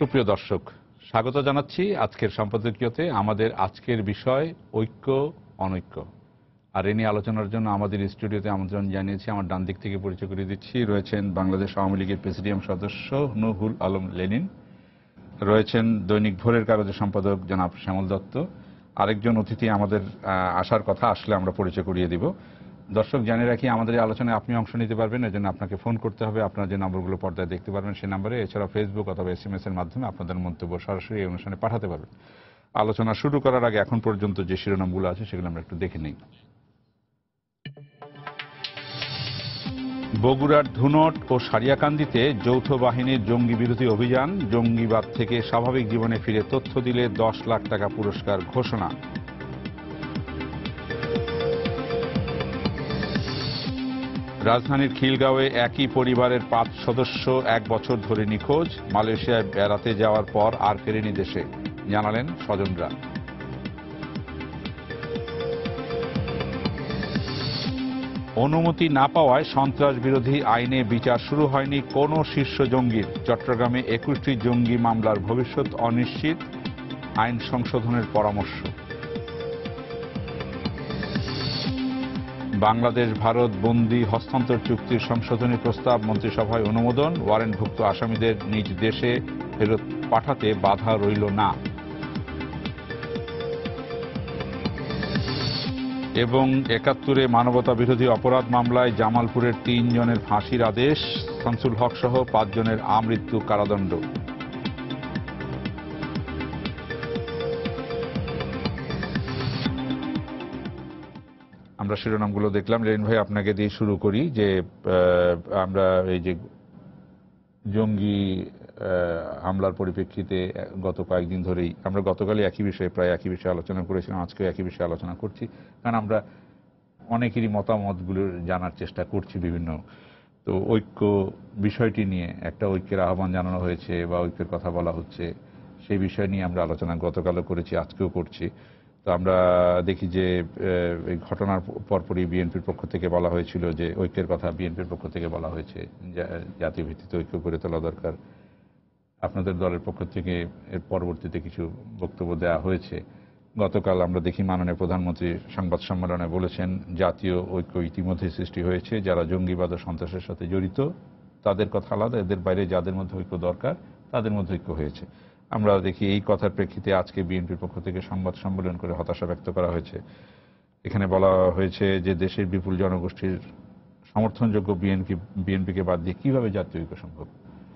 সুপ্রিয় দর্শক, স্বাগত জানাচ্ছি আজকের সম্পাদকীয়তে। আমাদের আজকের বিষয় ঐক্য অনৈক্য, আর এ নিয়ে আলোচনার জন্য আমাদের স্টুডিওতে আমন্ত্রণ জানিয়েছি। আমার ডান দিক থেকে পরিচয় করে দিচ্ছি, রয়েছেন বাংলাদেশ আওয়ামী লীগের প্রেসিডিয়াম সদস্য নুহুল আলম লেনিন, রয়েছেন দৈনিক ভোরের কাগজের সম্পাদক জনাব শ্যামল দত্ত, আরেকজন অতিথি আমাদের আসার কথা, আসলে আমরা পরিচয় করিয়ে দিব। দর্শক জানিয়ে রাখি, আমাদের এই আলোচনায় আপনি অংশ নিতে পারবেন, এজন্য আপনাকে ফোন করতে হবে। আপনার যে নম্বরগুলো পর্দায় দেখতে পারবেন সেই নম্বরে, এছাড়া ফেসবুক অথবা SMS এর মাধ্যমে আপনাদের মন্তব্য সরাসরি এই অনুষ্ঠানে পাঠাতে পারবেন। আলোচনা শুরু করার আগে এখন পর্যন্ত যে শিরোনামগুলো আছে সেগুলো আমরা একটু দেখে নিই। বগুড়ার ধুনট ও সারিয়াকান্দিতে যৌথ বাহিনীর জঙ্গি বিরোধী অভিযান, জঙ্গিবাদ থেকে স্বাভাবিক জীবনে ফিরে তথ্য দিলে 10 লাখ টাকা পুরস্কার ঘোষণা। রাজধানীর খিলগাঁওয়ে একই পরিবারের 5 সদস্য 1 বছর ধরে নিখোঁজ, মালয়েশিয়ায় বেড়াতে যাওয়ার পর আর ফেরেনি দেশে, জানালেন স্বজনরা। অনুমতি না পাওয়ায় সন্ত্রাস বিরোধী আইনে বিচার শুরু হয়নি কোনো শীর্ষ জঙ্গির, চট্টগ্রামে 21টি জঙ্গি মামলার ভবিষ্যৎ অনিশ্চিত, আইন সংশোধনের পরামর্শ। বাংলাদেশ ভারত বন্দী হস্তান্তর চুক্তির সংশোধনী প্রস্তাব মন্ত্রিসভায় অনুমোদন, ওয়ারেন্টভুক্ত আসামিদের নিজ দেশে ফেরত পাঠাতে বাধা রইল না। এবং 71-এ মানবতা বিরোধী অপরাধ মামলায় জামালপুরের 3 জনের ফাঁসির আদেশ, শামসুল হক সহ 5 জনের আমৃত্যু কারাদণ্ড। আমরা শিরোনামগুলো দেখলাম। লেনিন ভাই, আপনাকে দিয়ে শুরু করি যে আমরা এই যে জঙ্গি হামলার পরিপ্রেক্ষিতে গত কয়েকদিন ধরেই আমরা গতকালই প্রায় একই বিষয়ে আলোচনা করেছিলাম, আজকেও একই বিষয়ে আলোচনা করছি, কারণ আমরা অনেকেরই মতামতগুলো জানার চেষ্টা করছি বিভিন্ন। তো ঐক্য বিষয়টি নিয়ে একটা ঐক্যের আহ্বান জানানো হয়েছে বা ঐক্যের কথা বলা হচ্ছে, সেই বিষয় নিয়ে আমরা আলোচনা গতকালও করেছি, আজকেও করছি। তো আমরা দেখি যে এই ঘটনার পরপরই বিএনপির পক্ষ থেকে বলা হয়েছিল যে ঐক্যের কথা বিএনপির পক্ষ থেকে বলা হয়েছে, জাতীয় ভিত্তিতে ঐক্য করে তোলা দরকার। আপনাদের দলের পক্ষ থেকে এর পরবর্তীতে কিছু বক্তব্য দেওয়া হয়েছে। গতকাল আমরা দেখি মাননীয় প্রধানমন্ত্রী সংবাদ সম্মেলনে বলেছেন, জাতীয় ঐক্য ইতিমধ্যে সৃষ্টি হয়েছে, যারা জঙ্গিবাদ ও সন্ত্রাসের সাথে জড়িত তাদের কথা আলাদা, এদের বাইরে যাদের মধ্যে ঐক্য দরকার তাদের মধ্যে ঐক্য হয়েছে। আমরা দেখি এই কথার প্রেক্ষিতে আজকে বিএনপির পক্ষ থেকে সংবাদ সম্মেলন করে হতাশা ব্যক্ত করা হয়েছে। এখানে বলা হয়েছে যে দেশের বিপুল জনগোষ্ঠীর সমর্থনযোগ্য বিএনপিকে বাদ দিয়ে কিভাবে জাতীয় ঐক্য সম্ভব,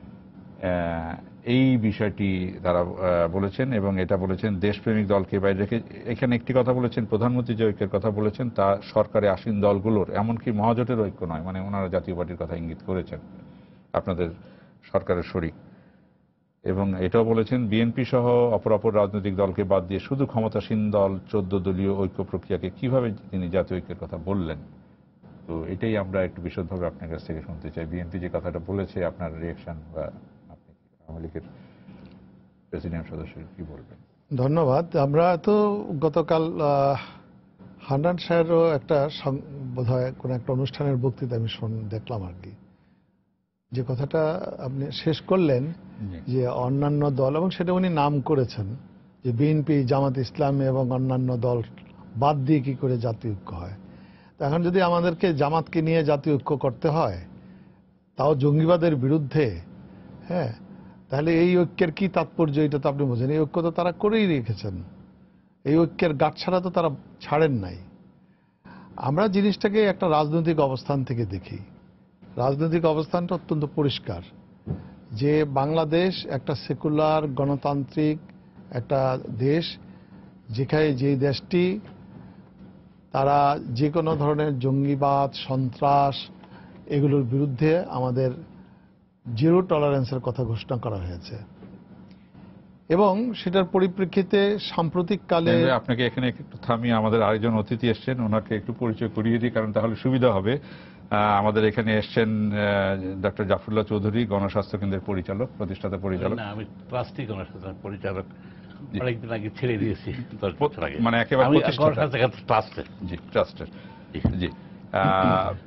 এই বিষয়টি তারা বলেছেন। এবং এটা বলেছেন দেশপ্রেমিক দলকে বাইরে রেখে। এখানে একটি কথা বলেছেন, প্রধানমন্ত্রী যে ঐক্যের কথা বলেছেন তা সরকারে আসীন দলগুলোর, এমনকি মহাজোটের ঐক্য নয়, মানে ওনারা জাতীয় পার্টির কথা ইঙ্গিত করেছেন, আপনাদের সরকারের শরিক। এবং এটাও বলেছেন বিএনপি সহ অপর রাজনৈতিক দলকে বাদ দিয়ে শুধু ক্ষমতাসীন দল 14 দলীয় ঐক্য প্রক্রিয়াকে কিভাবে তিনি জাতীয় ঐক্যের কথা বললেন। তো এটাই আমরা একটু বিশদভাবে আপনার কাছ থেকে শুনতে চাই। বিএনপি যে কথাটা বলেছে, আপনার রিয়েকশন, বা আপনি আওয়ামী লীগের প্রেসিডিয়াম সদস্য কি বলবেন? ধন্যবাদ। আমরা তো গতকাল হান্নান সাহেবেরও একটা বোধহয় কোনো একটা অনুষ্ঠানের বক্তৃতা আমি দেখলাম আর কি, যে কথাটা আপনি শেষ করলেন যে অন্যান্য দল, এবং সেটা উনি নাম করেছেন যে বিএনপি, জামাত ইসলামী এবং অন্যান্য দল বাদ দিয়ে কি করে জাতীয় ঐক্য হয়। তো এখন যদি আমাদেরকে জামাতকে নিয়ে জাতীয় ঐক্য করতে হয়, তাও জঙ্গিবাদের বিরুদ্ধে, হ্যাঁ, তাহলে এই ঐক্যের কি তাৎপর্য, এটা তো আপনি বোঝেন। এই ঐক্য তো তারা করেই রেখেছেন, এই ঐক্যের গাঁটছড়া তো তারা ছাড়েন নাই। আমরা জিনিসটাকে একটা রাজনৈতিক অবস্থান থেকে দেখি। রাজনৈতিক অবস্থানটা অত্যন্ত পরিষ্কার যে বাংলাদেশ একটা সেকুলার গণতান্ত্রিক একটা দেশ, যেখানে যে দেশটি তারা যে কোনো ধরনের জঙ্গিবাদ, সন্ত্রাস এগুলোর বিরুদ্ধে আমাদের জিরো টলারেন্সের কথা ঘোষণা করা হয়েছে। এবং সেটার পরিপ্রেক্ষিতে সাম্প্রতিককালে আপনাকে এখানে একটু থামিয়ে, আমাদের আরেকজন অতিথি এসছেন, ওনাকে একটু পরিচয় করিয়ে দিই, কারণ তাহলে সুবিধা হবে। আমাদের এখানে এসছেন ডক্টর জাফরুল্লাহ চৌধুরী, গণস্বাস্থ্য কেন্দ্রের পরিচালক, প্রতিষ্ঠাতা পরিচালক। আমি ট্রাস্টি গণস্বাস্থ্য পরিচালক, অনেকদিন আগে ছেড়ে দিয়েছি, মানে একেবারে ট্রাস্টের। জি,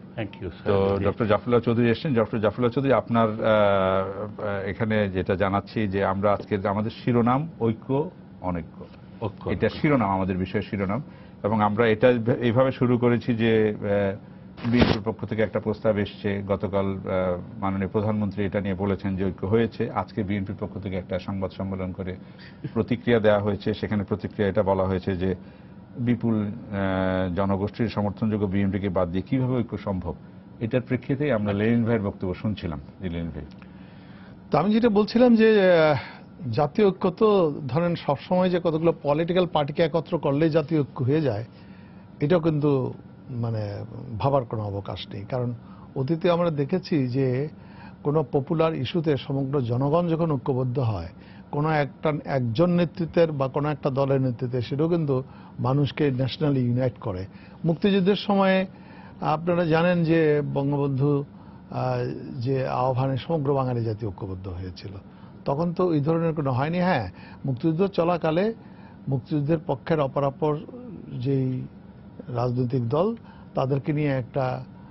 থ্যাংক ইউ তো ডক্টর জাফরুল্লাহ চৌধুরী এসেছেন। ডক্টর জাফরুল্লাহ চৌধুরী, আপনার এখানে যেটা জানাচ্ছি যে আমরা আজকে আমাদের শিরোনাম ঐক্য অনৈক্য, এটা শিরোনাম, আমাদের বিষয়ের শিরোনাম। এবং আমরা এটা এইভাবে শুরু করেছি যে বিএনপির পক্ষ থেকে একটা প্রস্তাব এসছে গতকাল, মাননীয় প্রধানমন্ত্রী এটা নিয়ে বলেছেন যে ঐক্য হয়েছে। আজকে বিএনপির পক্ষ থেকে একটা সংবাদ সম্মেলন করে প্রতিক্রিয়া দেওয়া হয়েছে। সেখানে প্রতিক্রিয়া এটা বলা হয়েছে যে বিপুল জনগোষ্ঠীর সমর্থনযোগ্য বিএনপিকে বাদ দিয়ে কিভাবে ঐক্য সম্ভব। এটার প্রেক্ষিতেই আমরা লেনিন ভাইয়ের বক্তব্য শুনছিলাম। লেনিন ভাই, তো আমি যেটা বলছিলাম যে জাতীয় ঐক্য তো ধরেন সবসময় যে কতগুলো পলিটিক্যাল পার্টিকে একত্র করলেই জাতীয় ঐক্য হয়ে যায়, এটাও কিন্তু মানে ভাবার কোনো অবকাশ নেই। কারণ অতীতে আমরা দেখেছি যে কোনো পপুলার ইস্যুতে সমগ্র জনগণ যখন ঐক্যবদ্ধ হয়, কোনো একজন নেতৃত্বের বা কোনো একটা দলের নেতৃত্বে, সেটাও কিন্তু মানুষকে ন্যাশনালি ইউনাইট করে। মুক্তিযুদ্ধের সময়ে আপনারা জানেন যে বঙ্গবন্ধু যে আহ্বানে সমগ্র বাঙালি জাতি ঐক্যবদ্ধ হয়েছিল, তখন তো এই ধরনের কোনো হয়নি। হ্যাঁ, মুক্তিযুদ্ধ চলাকালে মুক্তিযুদ্ধের পক্ষের অপরাপর যেই রাজনৈতিক দল, তাদেরকে নিয়ে একটা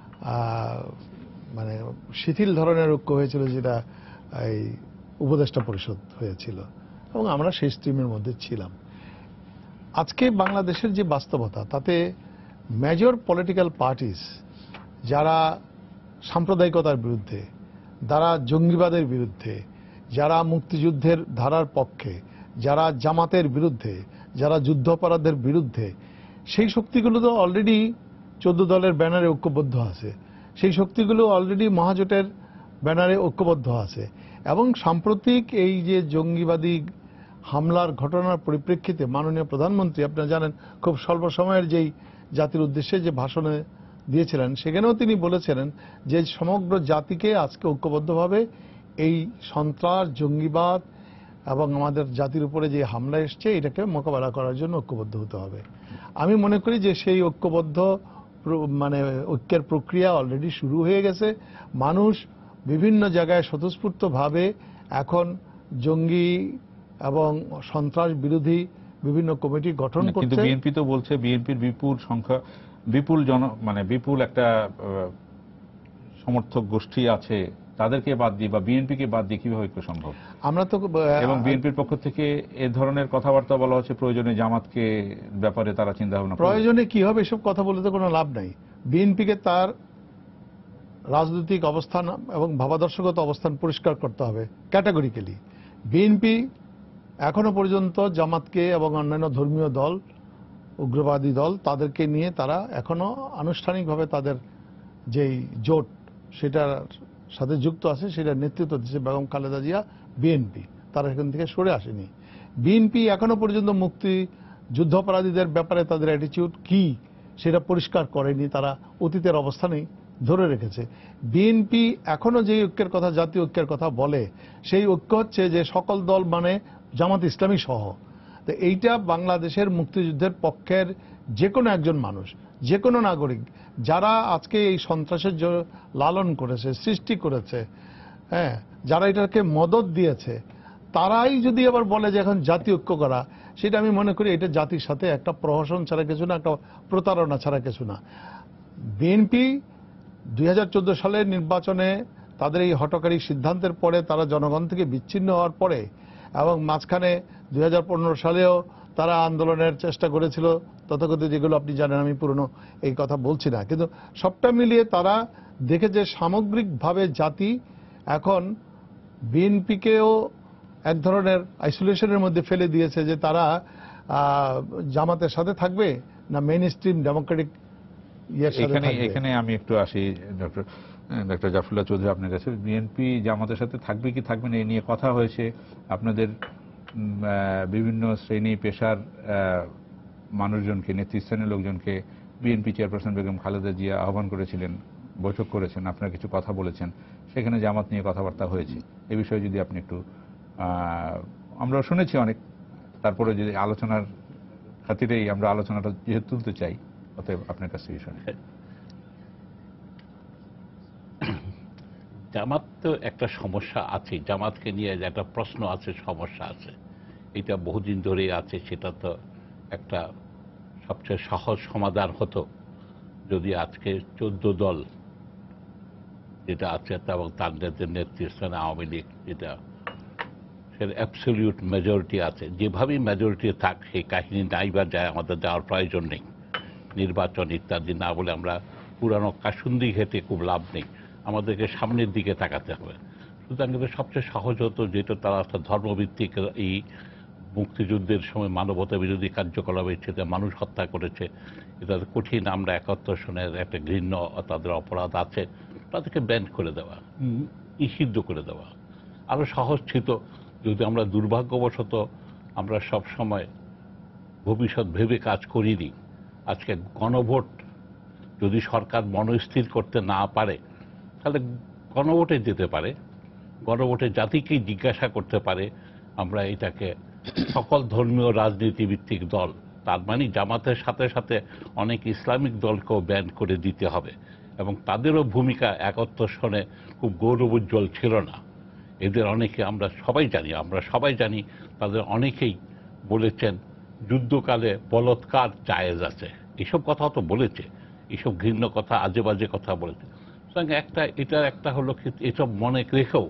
মানে শিথিল ধরনের ঐক্য হয়েছিল, যেটা এই উপদেষ্টা পরিষদ হয়েছিল, এবং আমরা সেই স্ট্রিমের মধ্যে ছিলাম। আজকে বাংলাদেশের যে বাস্তবতা, তাতে মেজর পলিটিক্যাল পার্টিস যারা সাম্প্রদায়িকতার বিরুদ্ধে, যারা জঙ্গিবাদের বিরুদ্ধে, যারা মুক্তিযুদ্ধের ধারার পক্ষে, যারা জামাতের বিরুদ্ধে, যারা যুদ্ধাপরাধের বিরুদ্ধে, সেই শক্তিগুলো তো অলরেডি 14 দলের ব্যানারে ঐক্যবদ্ধ আছে। সেই শক্তিগুলো অলরেডি মহাজোটের ব্যানারে ঐক্যবদ্ধ আছে। এবং সাম্প্রতিক এই যে জঙ্গিবাদী হামলার ঘটনার পরিপ্রেক্ষিতে মাননীয় প্রধানমন্ত্রী, আপনারা জানেন, খুব স্বল্প সময়ের যেই জাতির উদ্দেশ্যে যে ভাষণে দিয়েছিলেন, সেখানেও তিনি বলেছিলেন যে সমগ্র জাতিকে আজকে ঐক্যবদ্ধভাবে এই সন্ত্রাস, জঙ্গিবাদ এবং আমাদের জাতির উপরে যে হামলা এসছে, এটাকে মোকাবেলা করার জন্য ঐক্যবদ্ধ হতে হবে। আমি মনে করি যে সেই ঐক্যবদ্ধ মানে ঐক্যের প্রক্রিয়া অলরেডি শুরু হয়ে গেছে। মানুষ বিভিন্ন জায়গায় স্বতঃস্ফূর্তভাবে এখন জঙ্গি এবং সন্ত্রাস বিরোধী বিভিন্ন কমিটি গঠন করছে। কিন্তু বিএনপি তো বলছে বিএনপির বিপুল সংখ্যা, বিপুল একটা সমর্থক গোষ্ঠী আছে, তাদেরকে বাদ দিয়ে বা বিএনপিকে বাদ দিয়ে কিভাবে ঐক্য সম্ভব? আমরা তো এবং বিএনপির পক্ষ থেকে এ ধরনের কথাবার্তা বলা হচ্ছে, প্রয়োজনে জামাতকে ব্যাপারে তারা চিন্তা ভাবনা করবে। প্রয়োজনে কি হবে এসব কথা বলে তো কোনো লাভ নাই। বিএনপিকে তার রাজনৈতিক অবস্থান এবং ভাবাদর্শগত অবস্থান পরিষ্কার করতে হবে ক্যাটাগরিক্যালি। বিএনপি এখনো পর্যন্ত জামাতকে এবং অন্যান্য ধর্মীয় দল, উগ্রবাদী দল, তাদেরকে নিয়ে তারা এখনো আনুষ্ঠানিকভাবে তাদের যেই জোট সেটার সাথে যুক্ত আছে, সেটা নেতৃত্ব দিচ্ছে বেগম খালেদা জিয়া, বিএনপি। তারা এখান থেকে সরে আসেনি। বিএনপি এখনো পর্যন্ত মুক্তি যুদ্ধাপরাধীদের ব্যাপারে তাদের অ্যাটিটিউড কি সেটা পরিষ্কার করেনি, তারা অতীতের অবস্থানেই ধরে রেখেছে। বিএনপি এখনো যে ঐক্যের কথা, জাতীয় ঐক্যের কথা বলে, সেই ঐক্য হচ্ছে যে সকল দল মানে জামাত ইসলামী সহ। তো এইটা বাংলাদেশের মুক্তিযুদ্ধের পক্ষের যে কোনো একজন মানুষ, যে কোনো নাগরিক, যারা আজকে এই সন্ত্রাসের লালন করেছে, সৃষ্টি করেছে, হ্যাঁ, যারা এটাকে মদত দিয়েছে, তারাই যদি আবার বলে যে এখন জাতীয় ঐক্য করা, সেটা আমি মনে করি এটা জাতির সাথে একটা প্রহসন ছাড়া কিছু না, একটা প্রতারণা ছাড়া কিছু না। বিএনপি 2014 সালের নির্বাচনে তাদের এই হঠকারী সিদ্ধান্তের পরে, তারা জনগণ থেকে বিচ্ছিন্ন হওয়ার পরে, এবং মাঝখানে 2015 সালেও তারা আন্দোলনের চেষ্টা করেছিল তথাকথিত, যেগুলো আপনি জানেন, আমি পুরনো এই কথা বলছি না, কিন্তু সবটা মিলিয়ে তারা দেখে যে সামগ্রিকভাবে জাতি এখন বিএনপিকেও এক ধরনের আইসোলেশনের মধ্যে ফেলে দিয়েছে, যে তারা জামাতের সাথে থাকবে না মেইন স্ট্রিম ডেমোক্রেটিক ইয়ের সাথে থাকবে। এখানে আমি একটু আসি ডক্টর জাফরুল্লাহ চৌধুরী আপনার কাছে। বিএনপি জামাতের সাথে থাকবে কি থাকবে না, এই নিয়ে কথা হয়েছে। আপনাদের বিভিন্ন শ্রেণী পেশার মানুষজনকে, নেতৃস্থানীয় লোকজনকে বিএনপি চেয়ারপারসন বেগম খালেদা জিয়া আহ্বান করেছিলেন, বৈঠক করেছেন, আপনারা কিছু কথা বলেছেন, সেখানে জামাত নিয়ে কথাবার্তা হয়েছে। এ বিষয়ে যদি আপনি একটু, আমরা শুনেছি অনেক, তারপরে যদি আলোচনার খাতিরেই আমরা আলোচনাটা যেহেতু তুলতে চাই, অতএব আপনার কাছে শুনে। জামাত তো একটা সমস্যা আছে, জামাতকে নিয়ে একটা প্রশ্ন আছে, সমস্যা আছে, এটা বহুদিন ধরেই আছে। সেটা তো একটা সবচেয়ে সহজ সমাধান হতো যদি আজকে 14 দল যেটা আছে এবং তার নেতৃস্থানে আওয়ামী লীগ যেটা সেটা অ্যাবসলিউট মেজরিটি আছে, যেভাবেই মেজরিটি থাক সেই কাহিনী নাই বা যায়, আমাদের যাওয়ার প্রয়োজন নেই। নির্বাচন ইত্যাদি না বলে আমরা পুরানো কাসুন্দি ঘেটে খুব লাভ নেই, আমাদেরকে সামনের দিকে তাকাতে হবে। সুতরাং কিন্তু সবচেয়ে সহজ হতো যেটা তারা একটা ধর্মভিত্তিক এই মুক্তিযুদ্ধের সময় মানবতা বিরোধী কার্যকলাপের সাথে মানুষ হত্যা করেছে, এটা কঠিন, আমরা 71 সনের একটা ঘৃণ্য তাদের অপরাধ আছে, তাদেরকে ব্যান করে দেওয়া, নিষিদ্ধ করে দেওয়া। আরো সহজ ছিল যদি আমরা দুর্ভাগ্যবশত আমরা সব সময় ভবিষ্যৎ ভেবে কাজ করিনি। আজকে গণভোট যদি সরকার মনস্থির করতে না পারে তাহলে গণভোটে যেতে পারে, গণভোটে জাতিকেই জিজ্ঞাসা করতে পারে আমরা এটাকে সকল ধর্মীয় রাজনীতিভিত্তিক দল, তার মানে জামাতের সাথে সাথে অনেক ইসলামিক দলকেও ব্যান করে দিতে হবে, এবং তাদেরও ভূমিকা 71 সনে খুব গৌরবোজ্জ্বল ছিল না। এদের অনেকে আমরা সবাই জানি তাদের অনেকেই বলেছেন যুদ্ধকালে বলৎকার জায়েজ আছে, এসব কথা তো বলেছে, এসব ঘৃণ্য কথা আজে বাজে কথা বলেছে। সুতরাং এটার একটা হলো এসব মনে রেখেও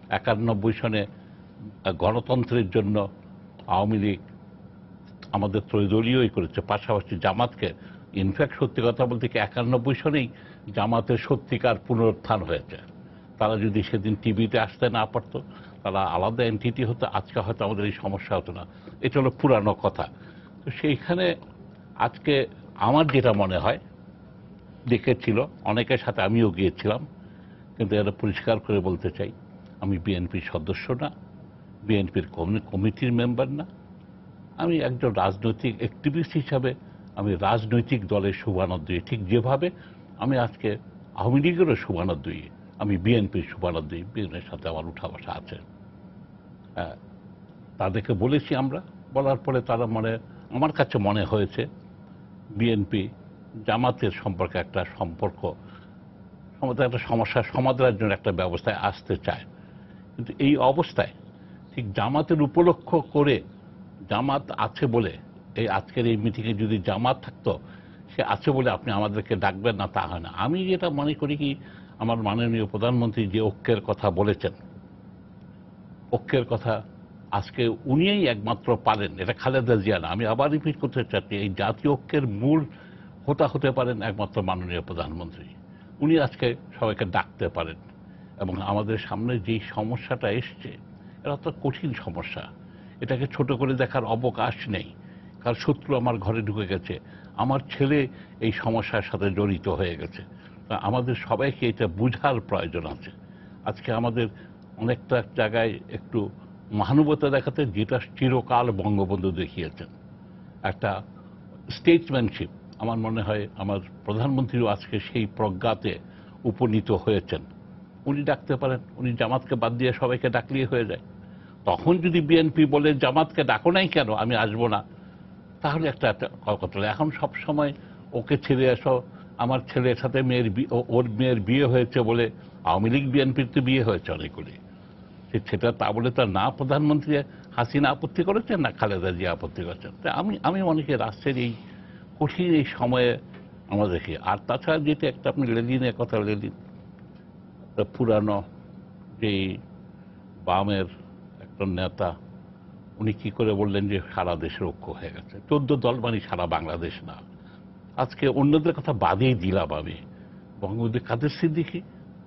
91 সনে গণতন্ত্রের জন্য আওয়ামী লীগ আমাদের ত্রৈদলীয়ই করেছে, পাশাপাশি জামাতকে, ইনফ্যাক্ট সত্যি কথা বলতে কি 91 সনেই জামাতের সত্যিকার পুনরুত্থান হয়েছে। তারা যদি সেদিন টিভিতে আসতে না পারতো, তারা আলাদা এন্টিটি হতো, আজকে হয়তো আমাদের এই সমস্যা হতো না। এটা হলো পুরানো কথা। তো সেইখানে আজকে আমার যেটা মনে হয়, দেখেছিল অনেকের সাথে আমিও গিয়েছিলাম, কিন্তু এটা পরিষ্কার করে বলতে চাই আমি বিএনপির সদস্য না, বিএনপির কমিটির মেম্বার না, আমি একজন রাজনৈতিক অ্যাক্টিভিস্ট হিসাবে আমি রাজনৈতিক দলের শুভানুদ্দয়ী, ঠিক যেভাবে আমি আজকে আওয়ামী লীগেরও শুভানুদ্দয়ী, আমি বিএনপির শুভানুদ্দয়ী, বিএনপির সাথে আমার উঠা বসা আছে। তাদেরকে বলেছি আমরা, বলার পরে তারা আমার কাছে মনে হয়েছে বিএনপি জামাতের সম্পর্কে একটা একটা সমস্যার সমাধানের জন্য একটা ব্যবস্থায় আসতে চায়। কিন্তু এই অবস্থায় ঠিক জামাতের উপলক্ষ করে, জামাত আছে বলে, এই আজকের এই মিটিংয়ে যদি জামাত থাকতো, সে আছে বলে আপনি আমাদেরকে ডাকবেন না, তা হয় না। আমি যেটা মনে করি কি, আমার মাননীয় প্রধানমন্ত্রী যে ঐক্যের কথা বলেছেন, ঐক্যের কথা আজকে উনিই একমাত্র পারেন, এটা খালেদা জিয়া না। আমি আবার রিপিট করতে চাচ্ছি, এই জাতীয় ঐক্যের মূল হোতা হতে পারেন একমাত্র মাননীয় প্রধানমন্ত্রী। উনি আজকে সবাইকে ডাকতে পারেন, এবং আমাদের সামনে যেই সমস্যাটা এসছে এটা তো কঠিন সমস্যা, এটাকে ছোট করে দেখার অবকাশ নেই। কারণ শত্রু আমার ঘরে ঢুকে গেছে, আমার ছেলে এই সমস্যার সাথে জড়িত হয়ে গেছে। আমাদের সবাইকে এটা বুঝার প্রয়োজন আছে। আজকে আমাদের অনেকটা জায়গায় একটু মহানুভবতা দেখাতে, যেটা চিরকাল বঙ্গবন্ধু দেখিয়েছেন, একটা স্টেটসম্যানশিপ। আমার মনে হয় আমার প্রধানমন্ত্রীও আজকে সেই প্রজ্ঞাতে উপনীত হয়েছেন। উনি ডাকতে পারেন, উনি জামাতকে বাদ দিয়ে সবাইকে ডাকলেই হয়ে যায়। তখন যদি বিএনপি বলে জামাতকে ডাকো নাই কেন, আমি আসবো না, তাহলে একটা কথা। এখন সব সময় ওকে ছেড়ে আসো, আমার ছেলের সাথে ওর মেয়ের বিয়ে হয়েছে বলে, আওয়ামী লীগ বিএনপির তো বিয়ে হয়েছে অনেকগুলি, সেটা তা বলে তার না প্রধানমন্ত্রী হাসিনা আপত্তি করেছেন, না খালেদা জিয়া আপত্তি করেছেন। আমি অনেকে রাষ্ট্রের এই কঠিন এই সময়ে আমরা দেখি। আর তাছাড়া যেটা একটা আপনি লেনিনের কথা, লেনিন পুরানো যেই বামের একটা নেতা, উনি কি করে বললেন যে সারা দেশের ঐক্য হয়ে গেছে, 14 দল মানে সারা বাংলাদেশ না। আজকে অন্যদের কথা বাদেই দিলাম আমি, বঙ্গবন্ধু কাদের সিদ্দিকী,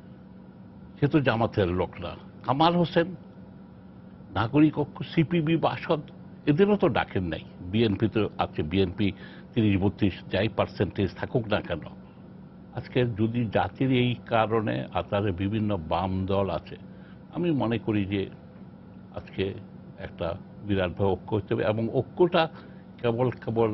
সে তো জামাতের লোক না, কামাল হোসেন নাগরিক ঐক্য, সিপিবি বাসদ, এদেরও তো ডাকেন নাই। বিএনপি তো আছে, বিএনপি 30-32 যাই পার্সেন্টেজ থাকুক না কেন, আজকে যদি জাতির এই কারণে আতারে বিভিন্ন বাম দল আছে, আমি মনে করি যে আজকে একটা বিরাটভাবে ঐক্য হতে হবে, এবং ঐক্যটা কেবল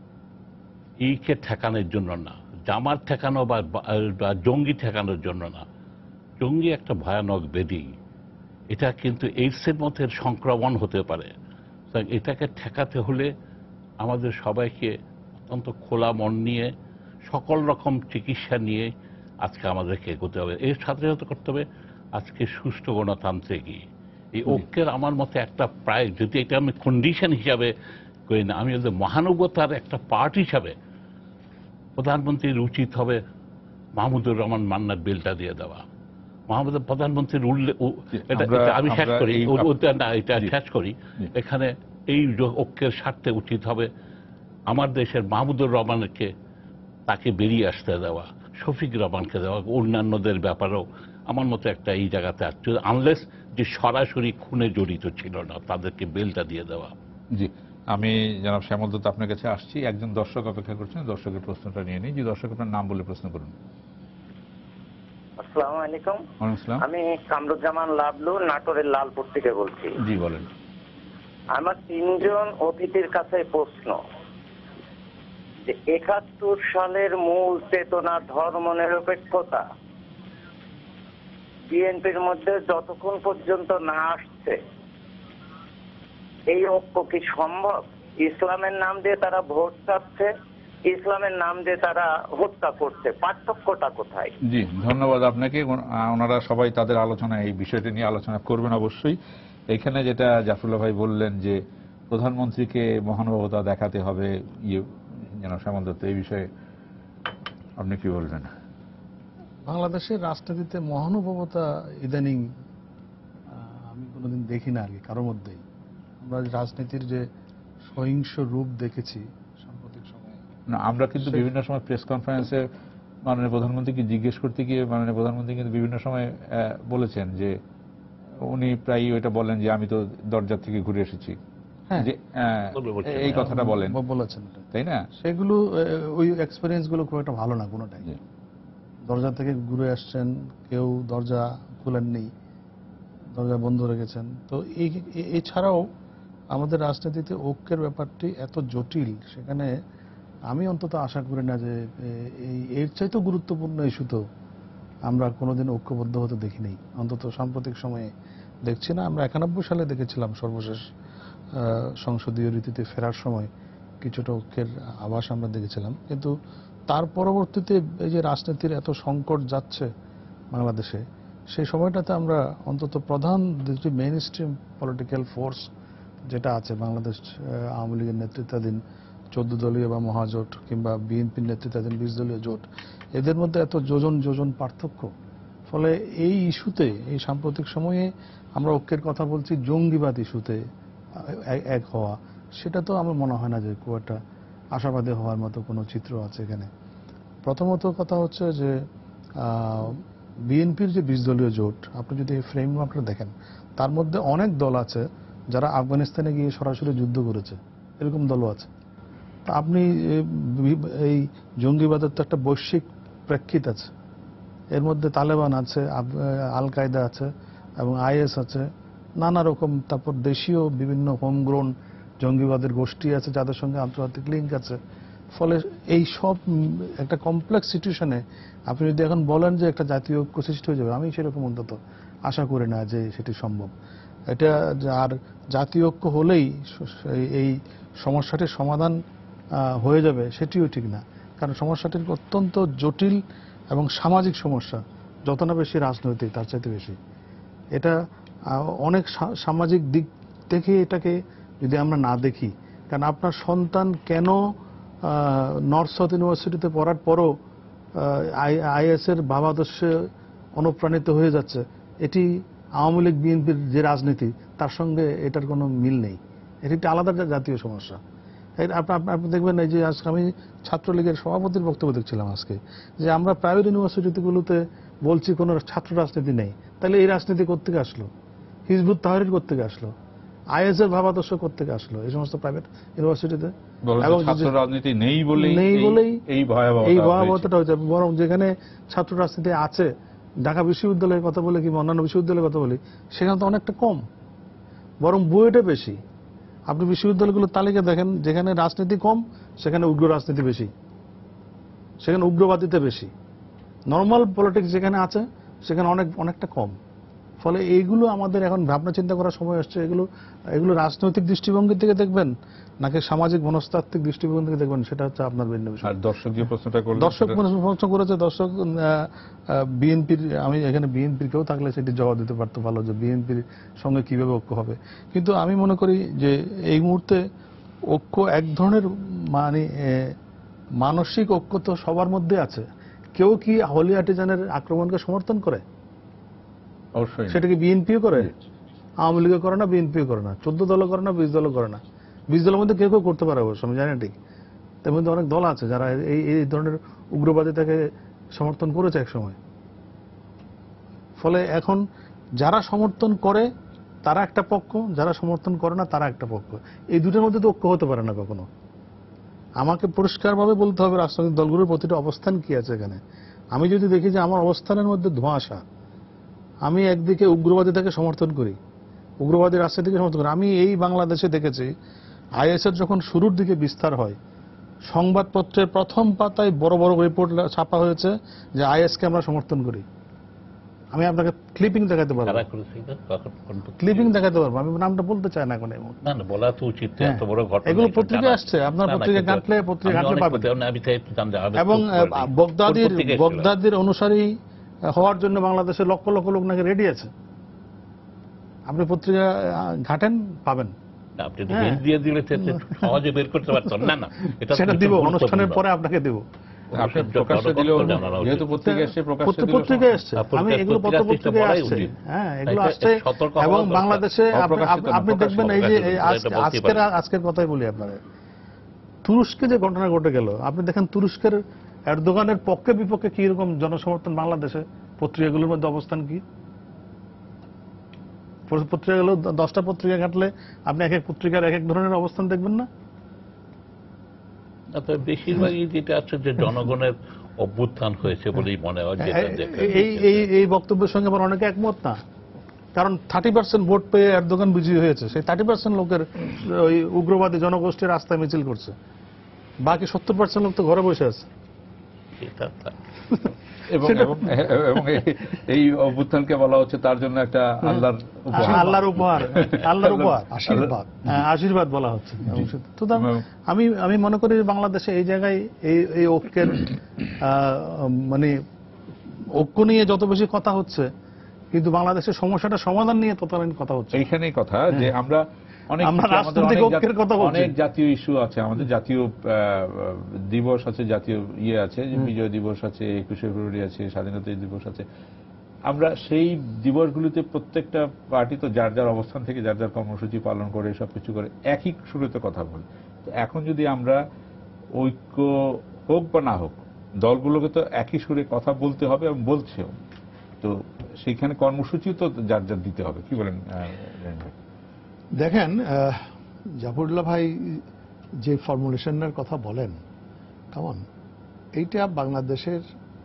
এইকে ঠেকানোর জন্য না, জামাত ঠেকানো বা জঙ্গি ঠেকানোর জন্য না। জঙ্গি একটা ভয়ানক ব্যাধি, এটা কিন্তু এইডসের মধ্যে সংক্রমণ হতে পারে। এটাকে ঠেকাতে হলে আমাদের সবাইকে অত্যন্ত খোলা মন নিয়ে, সকল রকম চিকিৎসা নিয়ে আজকে আমাদেরকে এগোতে হবে। এর সাথে সাথে করতে হবে আজকে সুষ্ঠু গণতান্ত্রিকই এই ঐক্যের, আমার মতে একটা প্রায়, যদি এটা আমি কন্ডিশন হিসাবে করি না, আমি যদি মহানুভবতার একটা পার্ট হিসাবে প্রধানমন্ত্রীর উচিত হবে মাহমুদুর রহমান মান্নার বিলটা দিয়ে দেওয়া। মাহমুদের প্রধানমন্ত্রীর উল্লেখ এটা আমি শেষ করি, এটা শেষ করি। এখানে এই ঐক্যের স্বার্থে উচিত হবে আমার দেশের মাহমুদুর রহমানকে তাকে বেরিয়ে আসতে দেওয়া, শফিক রহমানকে দেওয়া, অন্যান্যদের ব্যাপারেও আমার মতো একটা এই জায়গাতে আসছে, আনলেস যে সরাসরি খুনে জড়িত ছিল না তাদেরকে বেলটা দিয়ে দেওয়া। জি, আমি জনাব শ্যামল দত্ত আপনার কাছে আসছি। একজন দর্শক অপেক্ষা করছেন, দর্শকের প্রশ্নটা নিয়ে নিই। যে দর্শক আপনার নাম বলে প্রশ্ন করুন। আসসালামু আলাইকুম। ওয়ালাইকুম আসসালাম। আমি কামরুজ্জামান লাবলু, নাটোরের লালপুর থেকে বলছি। জি বলেন। আমার তিনজন অতিথির কাছে প্রশ্ন, যে ৭১ সালের মূল চেতনা ধর্মনিরপেক্ষতা বিএনপির মধ্যে যতক্ষণ পর্যন্ত না আসছে এই ঐক্য কি সম্ভব? ইসলামের নাম দিয়ে তারা ভোট চাচ্ছে, ইসলামের নাম দিয়ে তারা হত্যা করছে, পার্থক্যটা কোথায়? জি ধন্যবাদ আপনাকে। ওনারা সবাই তাদের আলোচনা এই বিষয়টি নিয়ে আলোচনা করবেন অবশ্যই। এখানে যেটা জাফরুল্লাহ ভাই বললেন যে প্রধানমন্ত্রীকে মহানুভবতা দেখাতে হবে, যেন শ্যামল দত্ত, এই বিষয়ে আপনি কি বলবেন? বাংলাদেশের রাজনীতিতে মহানুভবতা ইদানিং আমি কোনোদিন দেখি না আর কি কারোর মধ্যেই। আমরা রাজনীতির যে সহিংস রূপ দেখেছি সাম্প্রতিক সময়ে, না, আমরা কিন্তু বিভিন্ন সময় প্রেস কনফারেন্সে মাননীয় প্রধানমন্ত্রীকে জিজ্ঞেস করতে গিয়ে মাননীয় প্রধানমন্ত্রী কিন্তু বিভিন্ন সময় বলেছেন যে উনি প্রায় ওইটা বলেন যে আমি তো দরজা থেকে ঘুরে এসেছি, যে এই কথাটা বলেছেন, তাই না? সেগুলো ওই এক্সপেরিয়েন্স গুলো খুব একটা ভালো না কোনোটাই। দরজা থেকে ঘুরে আসছেন, কেউ দরজা খুলেননি, দরজা বন্ধ রেখেছেন। তো এছাড়াও আমাদের রাজনীতিতে ঐক্যের ব্যাপারটি এত জটিল, সেখানে আমি অন্তত আশা করি না যে এর চাইতে গুরুত্বপূর্ণ ইস্যু তো আমরা কোনোদিন ঐক্যবদ্ধ হতে দেখিনি, অন্তত সাম্প্রতিক সময়ে দেখছি না। আমরা 91 সালে দেখেছিলাম সর্বশেষ সংসদীয় রীতিতে ফেরার সময় কিছুটা ঐক্যের আভাস আমরা দেখেছিলাম, কিন্তু তার পরবর্তীতে এই যে রাজনীতির এত সংকট যাচ্ছে বাংলাদেশে, সেই সময়টাতে আমরা অন্তত প্রধান যে মেইন স্ট্রিম পলিটিক্যাল ফোর্স যেটা আছে বাংলাদেশ আওয়ামী লীগের নেতৃত্বাধীন 14 দলীয় বা মহাজোট কিংবা বিএনপির নেতৃত্বাধীন 20 দলীয় জোট, এদের মধ্যে এত যোজন পার্থক্য, ফলে এই ইস্যুতে এই সাম্প্রতিক সময়ে আমরা ঐক্যের কথা বলছি, জঙ্গিবাদ ইস্যুতে এক হওয়া, সেটা তো আমার মনে হয় না যে খুব একটা আশাবাদী হওয়ার মতো কোনো চিত্র আছে এখানে। প্রথমত কথা হচ্ছে যে বিএনপির যে 20 দলীয় জোট, আপনি যদি এই ফ্রেমওয়ার্কটা দেখেন, তার মধ্যে অনেক দল আছে যারা আফগানিস্তানে গিয়ে সরাসরি যুদ্ধ করেছে, এরকম দলও আছে। তা আপনি এই জঙ্গিবাদের তো একটা বৈশ্বিক প্রেক্ষিত আছে, এর মধ্যে তালেবান আছে, আল কায়দা আছে এবং আইএস আছে, নানা রকম, তারপর দেশীয় বিভিন্ন হোমগ্রোন জঙ্গিবাদের গোষ্ঠী আছে যাদের সঙ্গে আন্তর্জাতিক লিঙ্ক আছে। ফলে এই সব একটা কমপ্লেক্স সিচুয়েশনে আপনি যদি এখন বলেন যে একটা জাতীয় ঐক্য সৃষ্টি হয়ে যাবে, আমি সেরকম অন্তত আশা করি না যে সেটি সম্ভব। এটা আর জাতীয় ঐক্য হলেই এই সমস্যাটির সমাধান হয়ে যাবে সেটিও ঠিক না, কারণ সমস্যাটি অত্যন্ত জটিল এবং সামাজিক সমস্যা, যত না বেশি রাজনৈতিক তার চাইতে বেশি। এটা অনেক সামাজিক দিক থেকে এটাকে যদি আমরা না দেখি, কারণ আপনার সন্তান কেন নর্থ সাউথ ইউনিভার্সিটিতে পড়ার পরও আইএস এর ভাবাদর্শে অনুপ্রাণিত হয়ে যাচ্ছে, এটি আওয়ামী লীগ বিএনপির যে রাজনীতি তার সঙ্গে এটার কোনো মিল নেই, এটি একটি আলাদা জাতীয় সমস্যা। আপনি দেখবেন এই যে আজকে আমি ছাত্রলীগের সভাপতির বক্তব্য দেখছিলাম আজকে, যে আমরা প্রাইভেট ইউনিভার্সিটিগুলোতে বলছি কোনো ছাত্র রাজনীতি নেই, তাহলে এই রাজনীতি কোত্থেকে আসলো? হিজবুত তাহরির কোত্থেকে আসলো? আইএস এর ভাবাদর্শ কোত্থেকে আসলো এই সমস্ত প্রাইভেট ইউনিভার্সিটিতে? এবং ছাত্র রাজনীতি নেই বলেই এই ভয়াবহতাটা হয়েছে। বরং যেখানে ছাত্র রাজনীতি আছে, ঢাকা বিশ্ববিদ্যালয়ের কথা বলে কিংবা অন্যান্য বিশ্ববিদ্যালয়ের কথা বলি, সেখানে তো অনেকটা কম, বরং বুয়েটে বেশি। আপনি বিশ্ববিদ্যালয়গুলোর তালিকা দেখেন, যেখানে রাজনীতি কম সেখানে উগ্র রাজনীতি বেশি, সেখানে উগ্রবাদিতা বেশি। নর্মাল পলিটিক্স যেখানে আছে সেখানে অনেকটা কম। ফলে এইগুলো আমাদের এখন ভাবনা চিন্তা করার সময় আসছে। এগুলো রাজনৈতিক দৃষ্টিভঙ্গি থেকে দেখবেন নাকি সামাজিক মনস্তাত্ত্বিক দৃষ্টিভঙ্গি থেকে দেখবেন, সেটা হচ্ছে আপনার ভিন্ন বিষয়। আর দর্শক যে প্রশ্নটা করলেন, দর্শক প্রশ্ন করেছে, দর্শক বিএনপির, আমি এখানে বিএনপির কেউ থাকলে সেটি জবাব দিতে পারতো ভালো, যে বিএনপির সঙ্গে কিভাবে ঐক্য হবে। কিন্তু আমি মনে করি যে এই মুহূর্তে ঐক্য এক ধরনের মানে মানসিক ঐক্য তো সবার মধ্যে আছে। কেউ কি হলি আর্টিজানের আক্রমণকে সমর্থন করে? অবশ্যই না। সেটা কি বিএনপিও করে? আওয়ামী লীগও করে না, বিএনপিও করে না, 14 দলও করে না, 20 দলও করে না। 20 দলের মধ্যে কেউ কেউ করতে পারে অবশ্য, আমি জানি না ঠিক। তার মধ্যে অনেক দল আছে যারা এই ধরনের উগ্রবাদিতাকে সমর্থন করেছে এক সময়। ফলে এখন যারা সমর্থন করে তারা একটা পক্ষ, যারা সমর্থন করে না তারা একটা পক্ষ। এই দুটোর মধ্যে তো ঐক্য হতে পারে না কখনো। আমাকে পরিষ্কারভাবে বলতে হবে রাজনৈতিক দলগুলোর প্রতিটা অবস্থান কি আছে এখানে। আমি যদি দেখি যে আমার অবস্থানের মধ্যে ধোঁয়াশা, আমি একদিকে উগ্রবাদিতাকে সমর্থন করি, উগ্রবাদী রাজনীতিকে সমর্থন করি। আমি এই বাংলাদেশে দেখেছি আইএসের যখন শুরুর দিকে বিস্তার হয়, সংবাদপত্রের প্রথম পাতায় বড় বড় রিপোর্ট ছাপা হয়েছে যে আইএসকে আমরা সমর্থন করি। আমি আপনাকে ক্লিপিং দেখাতে পারবো, কারা করেছে এটা? কখন কোন পত্রিকা? ক্লিপিং দেখাতে পারবো, আমি নামটা বলতে চাই না এখন এই মুহূর্তে। না না, বলা তো উচিত, হ্যাঁ, এত বড় ঘটনা এগুলো এটা পত্রিকায় জানা আসছে, আপনার না, না, পত্রিকা কিন্তু ঘাটলে আমি অনেক পাবেন। পত্রিকা- আমি তাই জানতে হবে, এবং খুব করে দিই। বগদাদির কোন পত্রিকায় ছিল? বগদাদির অনুসারী হওয়ার জন্য বাংলাদেশের লক্ষ লক্ষ লোক নাকি রেডি আছে। আপনি পত্রিকা ঘাটেন, পাবেন। না, আপনি তো হ্যাঁ। লিঙ্ক দিয়ে দিলে তো একটু সহজে বের করতে পারতাম। না না, এটা সেটা তো দিব, গুরুত্বপূর্ণ। অনুষ্ঠানের পরে আপনাকে দেব। আপনি প্রকাশ্যে দিলেও, যেহেতু পত্রিকা এসছে, প্রকাশ্যে দিলেও পত্রিকায় আসছে, আর আমি এগুলো পত্রিকা পত্রিকায় বলাই আসছে। উচিত। হ্যাঁ, এগুলো এটা আসছে। সতর্ক হওয়া এবং দরকার। বাংলাদেশে অপ্রকাশিত না, আপনি দেখবেন এই যে এই প্রকাশিত, এটা বলতে পারি। আজকের কথাই বলি আপনার, তুরস্কে যে ঘটনা ঘটে গেল, আপনি দেখেন তুরস্কের এরদোগানের পক্ষে বিপক্ষে কি রকম জনসমর্থন বাংলাদেশে, পত্রিকাগুলোর মধ্যে অবস্থান কি। পত্রিকাগুলো 10টা পত্রিকা ঘাটলে আপনি এক এক পত্রিকার এক এক ধরনের অবস্থান দেখবেন না। না, তবে বেশিরভাগই যেটা আছে যে জনগণের অভ্যুত্থান হয়েছে বলেই মনে হয়, যেটা দেখা এই বক্তব্যের সঙ্গে আবার অনেকে একমত না। কারণ 30% ভোট পেয়ে এরদোগান বিজয়ী হয়েছে, সেই 30% লোকের ওই উগ্রবাদী জনগোষ্ঠীর রাস্তায় মিছিল করছে, বাকি 70% লোক তো ঘরে বসে আছে। এটা তা। এবং এই অভ্যুত্থানকে বলা হচ্ছে তার জন্য একটা আল্লাহর উপহার। আল্লাহর উপহার, আল্লাহর উপহার, আশীর্বাদ। হ্যাঁ, আশীর্বাদ বলা হচ্ছে। সুতরাং আমি মনে করি বাংলাদেশে এই জায়গায় এই ঐক্যের মানে ঐক্য নিয়ে যত বেশি কথা হচ্ছে, কিন্তু বাংলাদেশের সমস্যাটা সমাধান নিয়ে ততদিন কথা হচ্ছে। এইখানেই কথা যে আমরা আমরা রাজনৈতিক ঐক্যের কথা বলছি। অনেক জাতীয় ইস্যু আছে, আমাদের জাতীয় দিবস আছে, জাতীয় ইয়ে আছে, বিজয় দিবস আছে, 21শে ফেব্রুয়ারি আছে, স্বাধীনতা দিবস আছে। আমরা সেই দিবসগুলিতে প্রত্যেকটা পার্টি তো যার যার অবস্থান থেকে যার যার কর্মসূচি পালন করে, সবকিছু করে একই শুরুতে কথা বলি। তো এখন যদি আমরা ঐক্য হোক বা না হোক, দলগুলোকে তো একই সুরে কথা বলতে হবে এবং বলছেও, তো সেইখানে কর্মসূচিও তো যার যার দিতে হবে। কি বলেন জাহিদ ভাই? দেখেন, জাফরুল্লাহ ভাই যে ফর্মুলেশনের কথা বলেন, কেমন এইটা বাংলাদেশের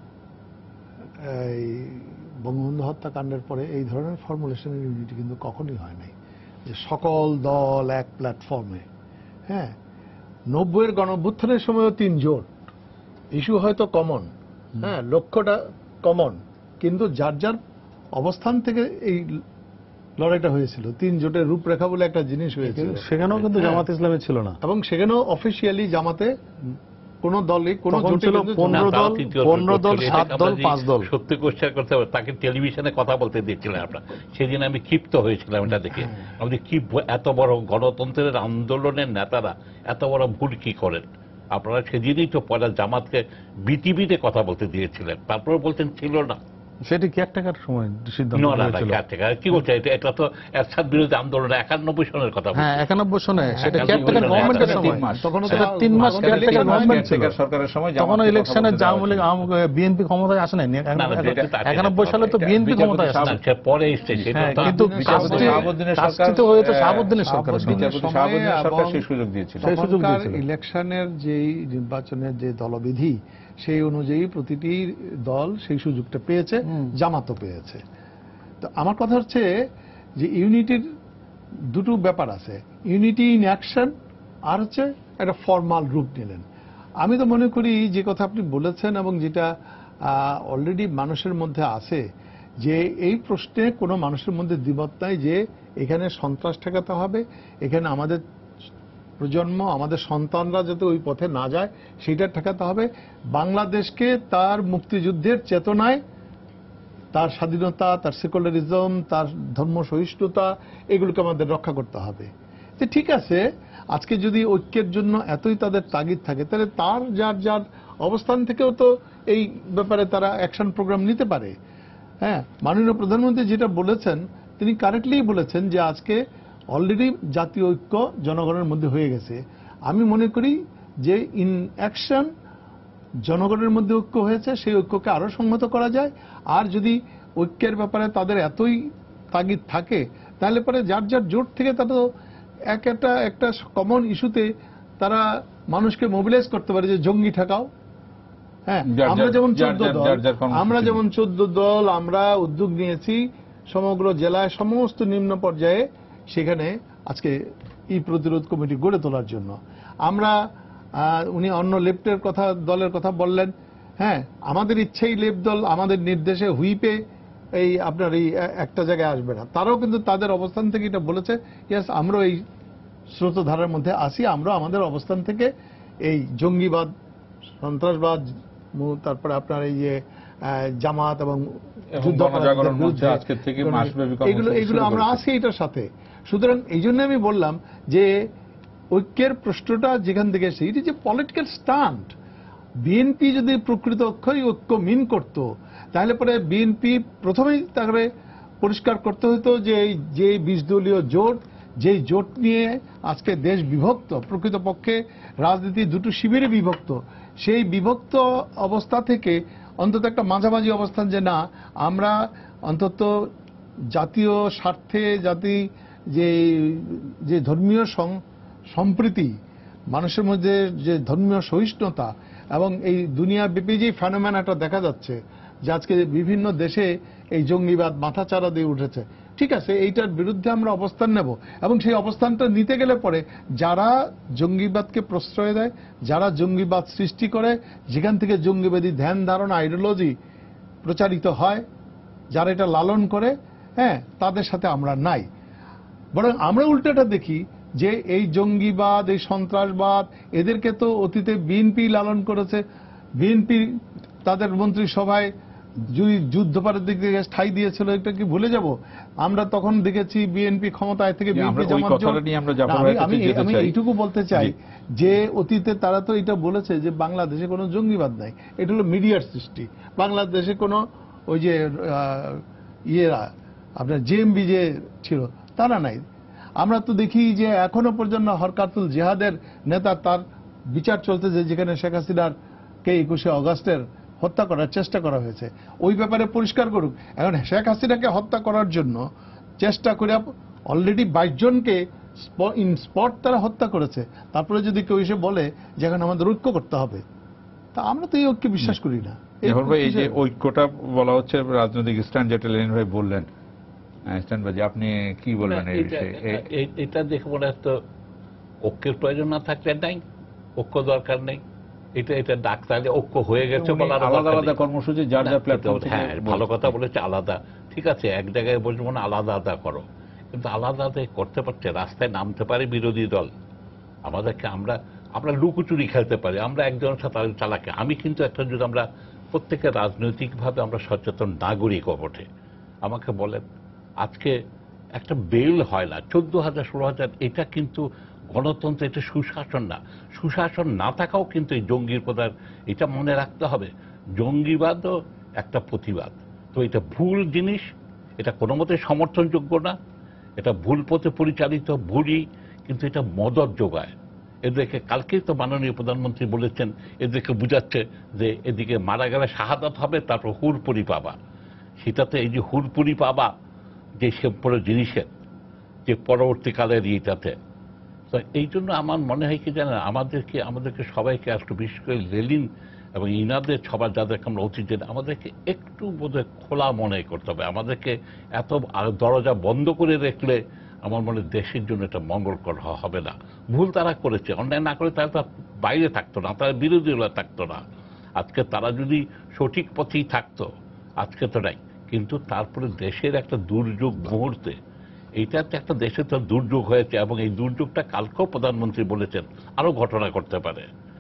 এই বঙ্গবন্ধু হত্যাকাণ্ডের পরে এই ধরনের ফর্মুলেশনের ইউনিটি কিন্তু কখনোই হয় নাই, যে সকল দল এক প্ল্যাটফর্মে। হ্যাঁ, 90-এর গণঅভ্যুত্থানের সময়ও 3 জোট, ইস্যু হয়তো কমন, হ্যাঁ, লক্ষ্যটা কমন, কিন্তু যার যার অবস্থান থেকে এই লড়াইটা হয়েছিল। 3 জোটের রূপরেখা বলে একটা জিনিস হয়েছিল, সেখানেও কিন্তু জামাত ইসলামী ছিল না, এবং সেখানেও অফিসিয়ালি জামাতে কোন দলই কোন তখন জোটে ছিল কিন্তু 15 দল, 15 দল, 7 দল, 5 দল। সত্যি কোশ্চেন করতে হবে, তাকে টেলিভিশনে কথা বলতে দিচ্ছিলেন আপনারা। সেদিন আমি ক্ষিপ্ত হয়েছিলাম এটা দেখে। আমাদের কি এত বড় গণতন্ত্রের আন্দোলনের নেতারা এত বড় ভুল কি করেন আপনারা? সেদিনই তো পরে জামাতকে বিটিভিতে কথা বলতে দিয়েছিলেন, তারপরে বলতেন ছিল না। সেটি কেয়ারটেকার সময় সিদ্ধান্ত হয়েছিল। কি বলছে এটা তো এরশাদ বিরোধী আন্দোলন 91 সনের কথা বলছে। হ্যাঁ, 91 সনে, সেটা হ্যাঁ, কেয়ারটেকার হ্যাঁ, গভর্নমেন্টের হ্যাঁ, সময়, তখনও সেটা 3 মাস কেয়ারটেকার গভর্নমেন্ট ছিল। সরকারের সময় তখন ইলেকশনে আওয়ামী লীগ বিএনপি ক্ষমতায় আসে নাই। 91 সালে তো বিএনপি ক্ষমতায় আসে নাই। পরে এসছে সেটা হ্যাঁ, তো কিন্তু কাজটি হয়েছে শাহাবুদ্দিনের সরকারের সময়। বিচারপতি শাহাবুদ্দিনের সরকার সেই সুযোগ দিয়েছিল। সেই সুযোগ তখনকার দিয়েছিল। ইলেকশনের যেই নির্বাচনের যে দলবিধি, সেই অনুযায়ী প্রতিটি দল সেই সুযোগটা পেয়েছে, জামাতও পেয়েছে। তো আমার কথা হচ্ছে যে ইউনিটির দুটো ব্যাপার আছে, ইউনিটি ইন অ্যাকশন আর হচ্ছে একটা ফর্মাল রূপ নিলেন। আমি তো মনে করি যে কথা আপনি বলেছেন এবং যেটা অলরেডি মানুষের মধ্যে আছে, যে এই প্রশ্নে কোনো মানুষের মধ্যে দ্বিমত নাই যে এখানে সন্ত্রাস ঠেকাতে হবে, এখানে আমাদের প্রজন্ম, আমাদের সন্তানরা যাতে ওই পথে না যায় সেটা ঠেকাতে হবে। বাংলাদেশকে তার মুক্তিযুদ্ধের চেতনায়, তার স্বাধীনতা, তার সেকুলারিজম, তার ধর্ম সহিষ্ণুতা, এগুলোকে আমাদের রক্ষা করতে হবে। যে ঠিক আছে, আজকে যদি ঐক্যের জন্য এতই তাদের তাগিদ থাকে, তাহলে তার যার যার অবস্থান থেকেও তো এই ব্যাপারে তারা অ্যাকশন প্রোগ্রাম নিতে পারে। হ্যাঁ, মাননীয় প্রধানমন্ত্রী যেটা বলেছেন তিনি কারেক্টলি বলেছেন যে আজকে অলরেডি জাতীয় ঐক্য জনগণের মধ্যে হয়ে গেছে। আমি মনে করি যে ইন অ্যাকশন জনগণের মধ্যে ঐক্য হয়েছে, সেই ঐক্যকে আরো সংহত করা যায়। আর যদি ঐক্যের ব্যাপারে তাদের এতই তাগিদ থাকে তাহলে পরে যার যার জোট থেকে তারা একটা কমন ইস্যুতে তারা মানুষকে মোবিলাইজ করতে পারে যে জঙ্গি ঠেকাও। হ্যাঁ, আমরা যেমন 14 দল আমরা উদ্যোগ নিয়েছি সমগ্র জেলায় সমস্ত নিম্ন পর্যায়ে সেখানে আজকে এই প্রতিরোধ কমিটি গড়ে তোলার জন্য। আমরা উনি অন্য লেফটের কথা দলের কথা বললেন, হ্যাঁ আমাদের ইচ্ছেই লেফট দল আমাদের নির্দেশে হুইপে এই আপনার এই একটা জায়গায় আসবে না, তারাও কিন্তু তাদের অবস্থান থেকে এটা বলেছে ইয়েস আমরা এই স্রোতধারার মধ্যে আসি, আমরা আমাদের অবস্থান থেকে এই জঙ্গিবাদ সন্ত্রাসবাদ তারপরে আপনার এই যে জামাত এবং এগুলো আমরা আছি এটার সাথে। সুতরাং এই জন্য আমি বললাম যে ঐক্যের প্রশ্নটা যেখান থেকে এসে এটি যে পলিটিক্যাল স্টান্ট। বিএনপি যদি প্রকৃত অক্ষয় ঐক্য মিন করত তাহলে পরে বিএনপি প্রথমেই তাকে পরিষ্কার করতে হতো যে 20 দলীয় জোট, যেই জোট নিয়ে আজকে দেশ বিভক্ত, প্রকৃতপক্ষে রাজনীতি দুটো শিবিরে বিভক্ত, সেই বিভক্ত অবস্থা থেকে অন্তত একটা মাঝামাঝি অবস্থান যে না আমরা অন্তত জাতীয় স্বার্থে জাতি যে ধর্মীয় সম্প্রীতি মানুষের মধ্যে যে ধর্মীয় সহিষ্ণুতা এবং এই দুনিয়াব্যাপী যে ফেনোমেনাটা দেখা যাচ্ছে যে আজকে বিভিন্ন দেশে এই জঙ্গিবাদ মাথাচাড়া দিয়ে উঠেছে, ঠিক আছে এইটার বিরুদ্ধে আমরা অবস্থান নেব এবং সেই অবস্থানটা নিতে গেলে পরে যারা জঙ্গিবাদকে প্রশ্রয় দেয়, যারা জঙ্গিবাদ সৃষ্টি করে, যেখান থেকে জঙ্গিবাদী ধ্যান ধারণা আইডিওলজি প্রচারিত হয়, যারা এটা লালন করে, হ্যাঁ তাদের সাথে আমরা নাই। বরং আমরা উল্টাটা দেখি যে এই জঙ্গিবাদ এই সন্ত্রাসবাদ এদেরকে তো অতীতে বিএনপি লালন করেছে। বিএনপি তাদের মন্ত্রিসভায় যুদ্ধপাতের দিক থেকে ঠাঁই দিয়েছিল, এটা কি ভুলে যাব? আমরা তখন দেখেছি বিএনপি ক্ষমতায় থেকে আমি এইটুকু বলতে চাই যে অতীতে তারা তো এটা বলেছে যে বাংলাদেশে কোনো জঙ্গিবাদ নাই, এটা হলো মিডিয়ার সৃষ্টি। বাংলাদেশে কোনো ওই যে ইয়েরা আপনার জেএমবি যে ছিল তারা নাই। আমরা তো দেখি যে এখনো পর্যন্ত হরকাতুল জিহাদের নেতা তার বিচার চলতেছে, যেখানে শেখ হাসিনার কে 21শে অগাস্টের হত্যা করার চেষ্টা করা হয়েছে, ওই ব্যাপারে পরিষ্কার করুক। এখন শেখ হাসিনাকে হত্যা করার জন্য চেষ্টা করে অলরেডি 22 জনকে ইন স্পট তারা হত্যা করেছে, তারপরে যদি কেউ এসে বলে যে এখন আমাদের ঐক্য করতে হবে, তা আমরা তো এই ঐক্যে বিশ্বাস করি না। এই যে ঐক্যটা বলা হচ্ছে রাজনৈতিক স্ট্যান্ড, যেটা লেনিন ভাই বললেন, স্ট্যান্ডবাজি, আপনি কি বলবেন এই বিষয়ে? এটা দেখে মনে হয় তো ঐক্যের প্রয়োজন না থাকলে নাই, ঐক্য দরকার নেই, এটা ডাক্তার ঐক্য হয়ে গেছে বলার আলাদা আলাদা কর্মসূচি যার যার প্ল্যাটফর্ম। হ্যাঁ ভালো কথা বলেছে, আলাদা ঠিক আছে, এক জায়গায় বলবো না আলাদা আলাদা করো, কিন্তু আলাদা আলাদা করতে পারছে, রাস্তায় নামতে পারে বিরোধী দল, আমাদেরকে আমরা লুকোচুরি খেলতে পারি, আমরা একজনের সাথে চালাকে। আমি কিন্তু একটা যদি আমরা প্রত্যেকে রাজনৈতিকভাবে আমরা সচেতন নাগরিক ওঠে, আমাকে বলেন আজকে একটা বেল হয় না 14,000 16,000, এটা কিন্তু গণতন্ত্র, এটা সুশাসন না। সুশাসন না থাকাও কিন্তু এই জঙ্গির প্রধান, এটা মনে রাখতে হবে। জঙ্গিবাদও একটা প্রতিবাদ, তো এটা ভুল জিনিস, এটা কোনো মতে সমর্থনযোগ্য না, এটা ভুল পথে পরিচালিত, ভুলই, কিন্তু এটা মদত যোগায় এদেরকে। কালকেই তো মাননীয় প্রধানমন্ত্রী বলেছেন এদেরকে বুঝাচ্ছে যে এদিকে মারা গেলে শাহাদাত হবে, তারপর হুরপুরি পাবা। সেটাতে এই যে হুরপুরি পাবা যে সম্পূর্ণ জিনিসের যে পরবর্তীকালের ইয়েটাতে, তো এই জন্য আমার মনে হয় কি জানেন, আমাদেরকে সবাইকে একটু, বিশেষ করে লেনিন এবং ইনাদের সবার যাদেরকে আমরা অতীত, আমাদেরকে একটু বোধহয় খোলা মনে করতে হবে। আমাদেরকে এত দরজা বন্ধ করে রাখলে আমার মনে দেশের জন্য এটা মঙ্গলকর হবে না। ভুল তারা করেছে, অন্যায় না করে তারা বাইরে থাকতো না, তারা বিরোধীরা থাকতো না। আজকে তারা যদি সঠিক পথেই থাকতো, আজকে তো নাই। কিন্তু তারপরে দেশের একটা দুর্যোগ মুহূর্তে, এইটাতে একটা দেশের তো দুর্যোগ হয়েছে, এবং এই দুর্যোগটা কালকেও প্রধানমন্ত্রী বলেছেন আরো ঘটনা করতে পারে,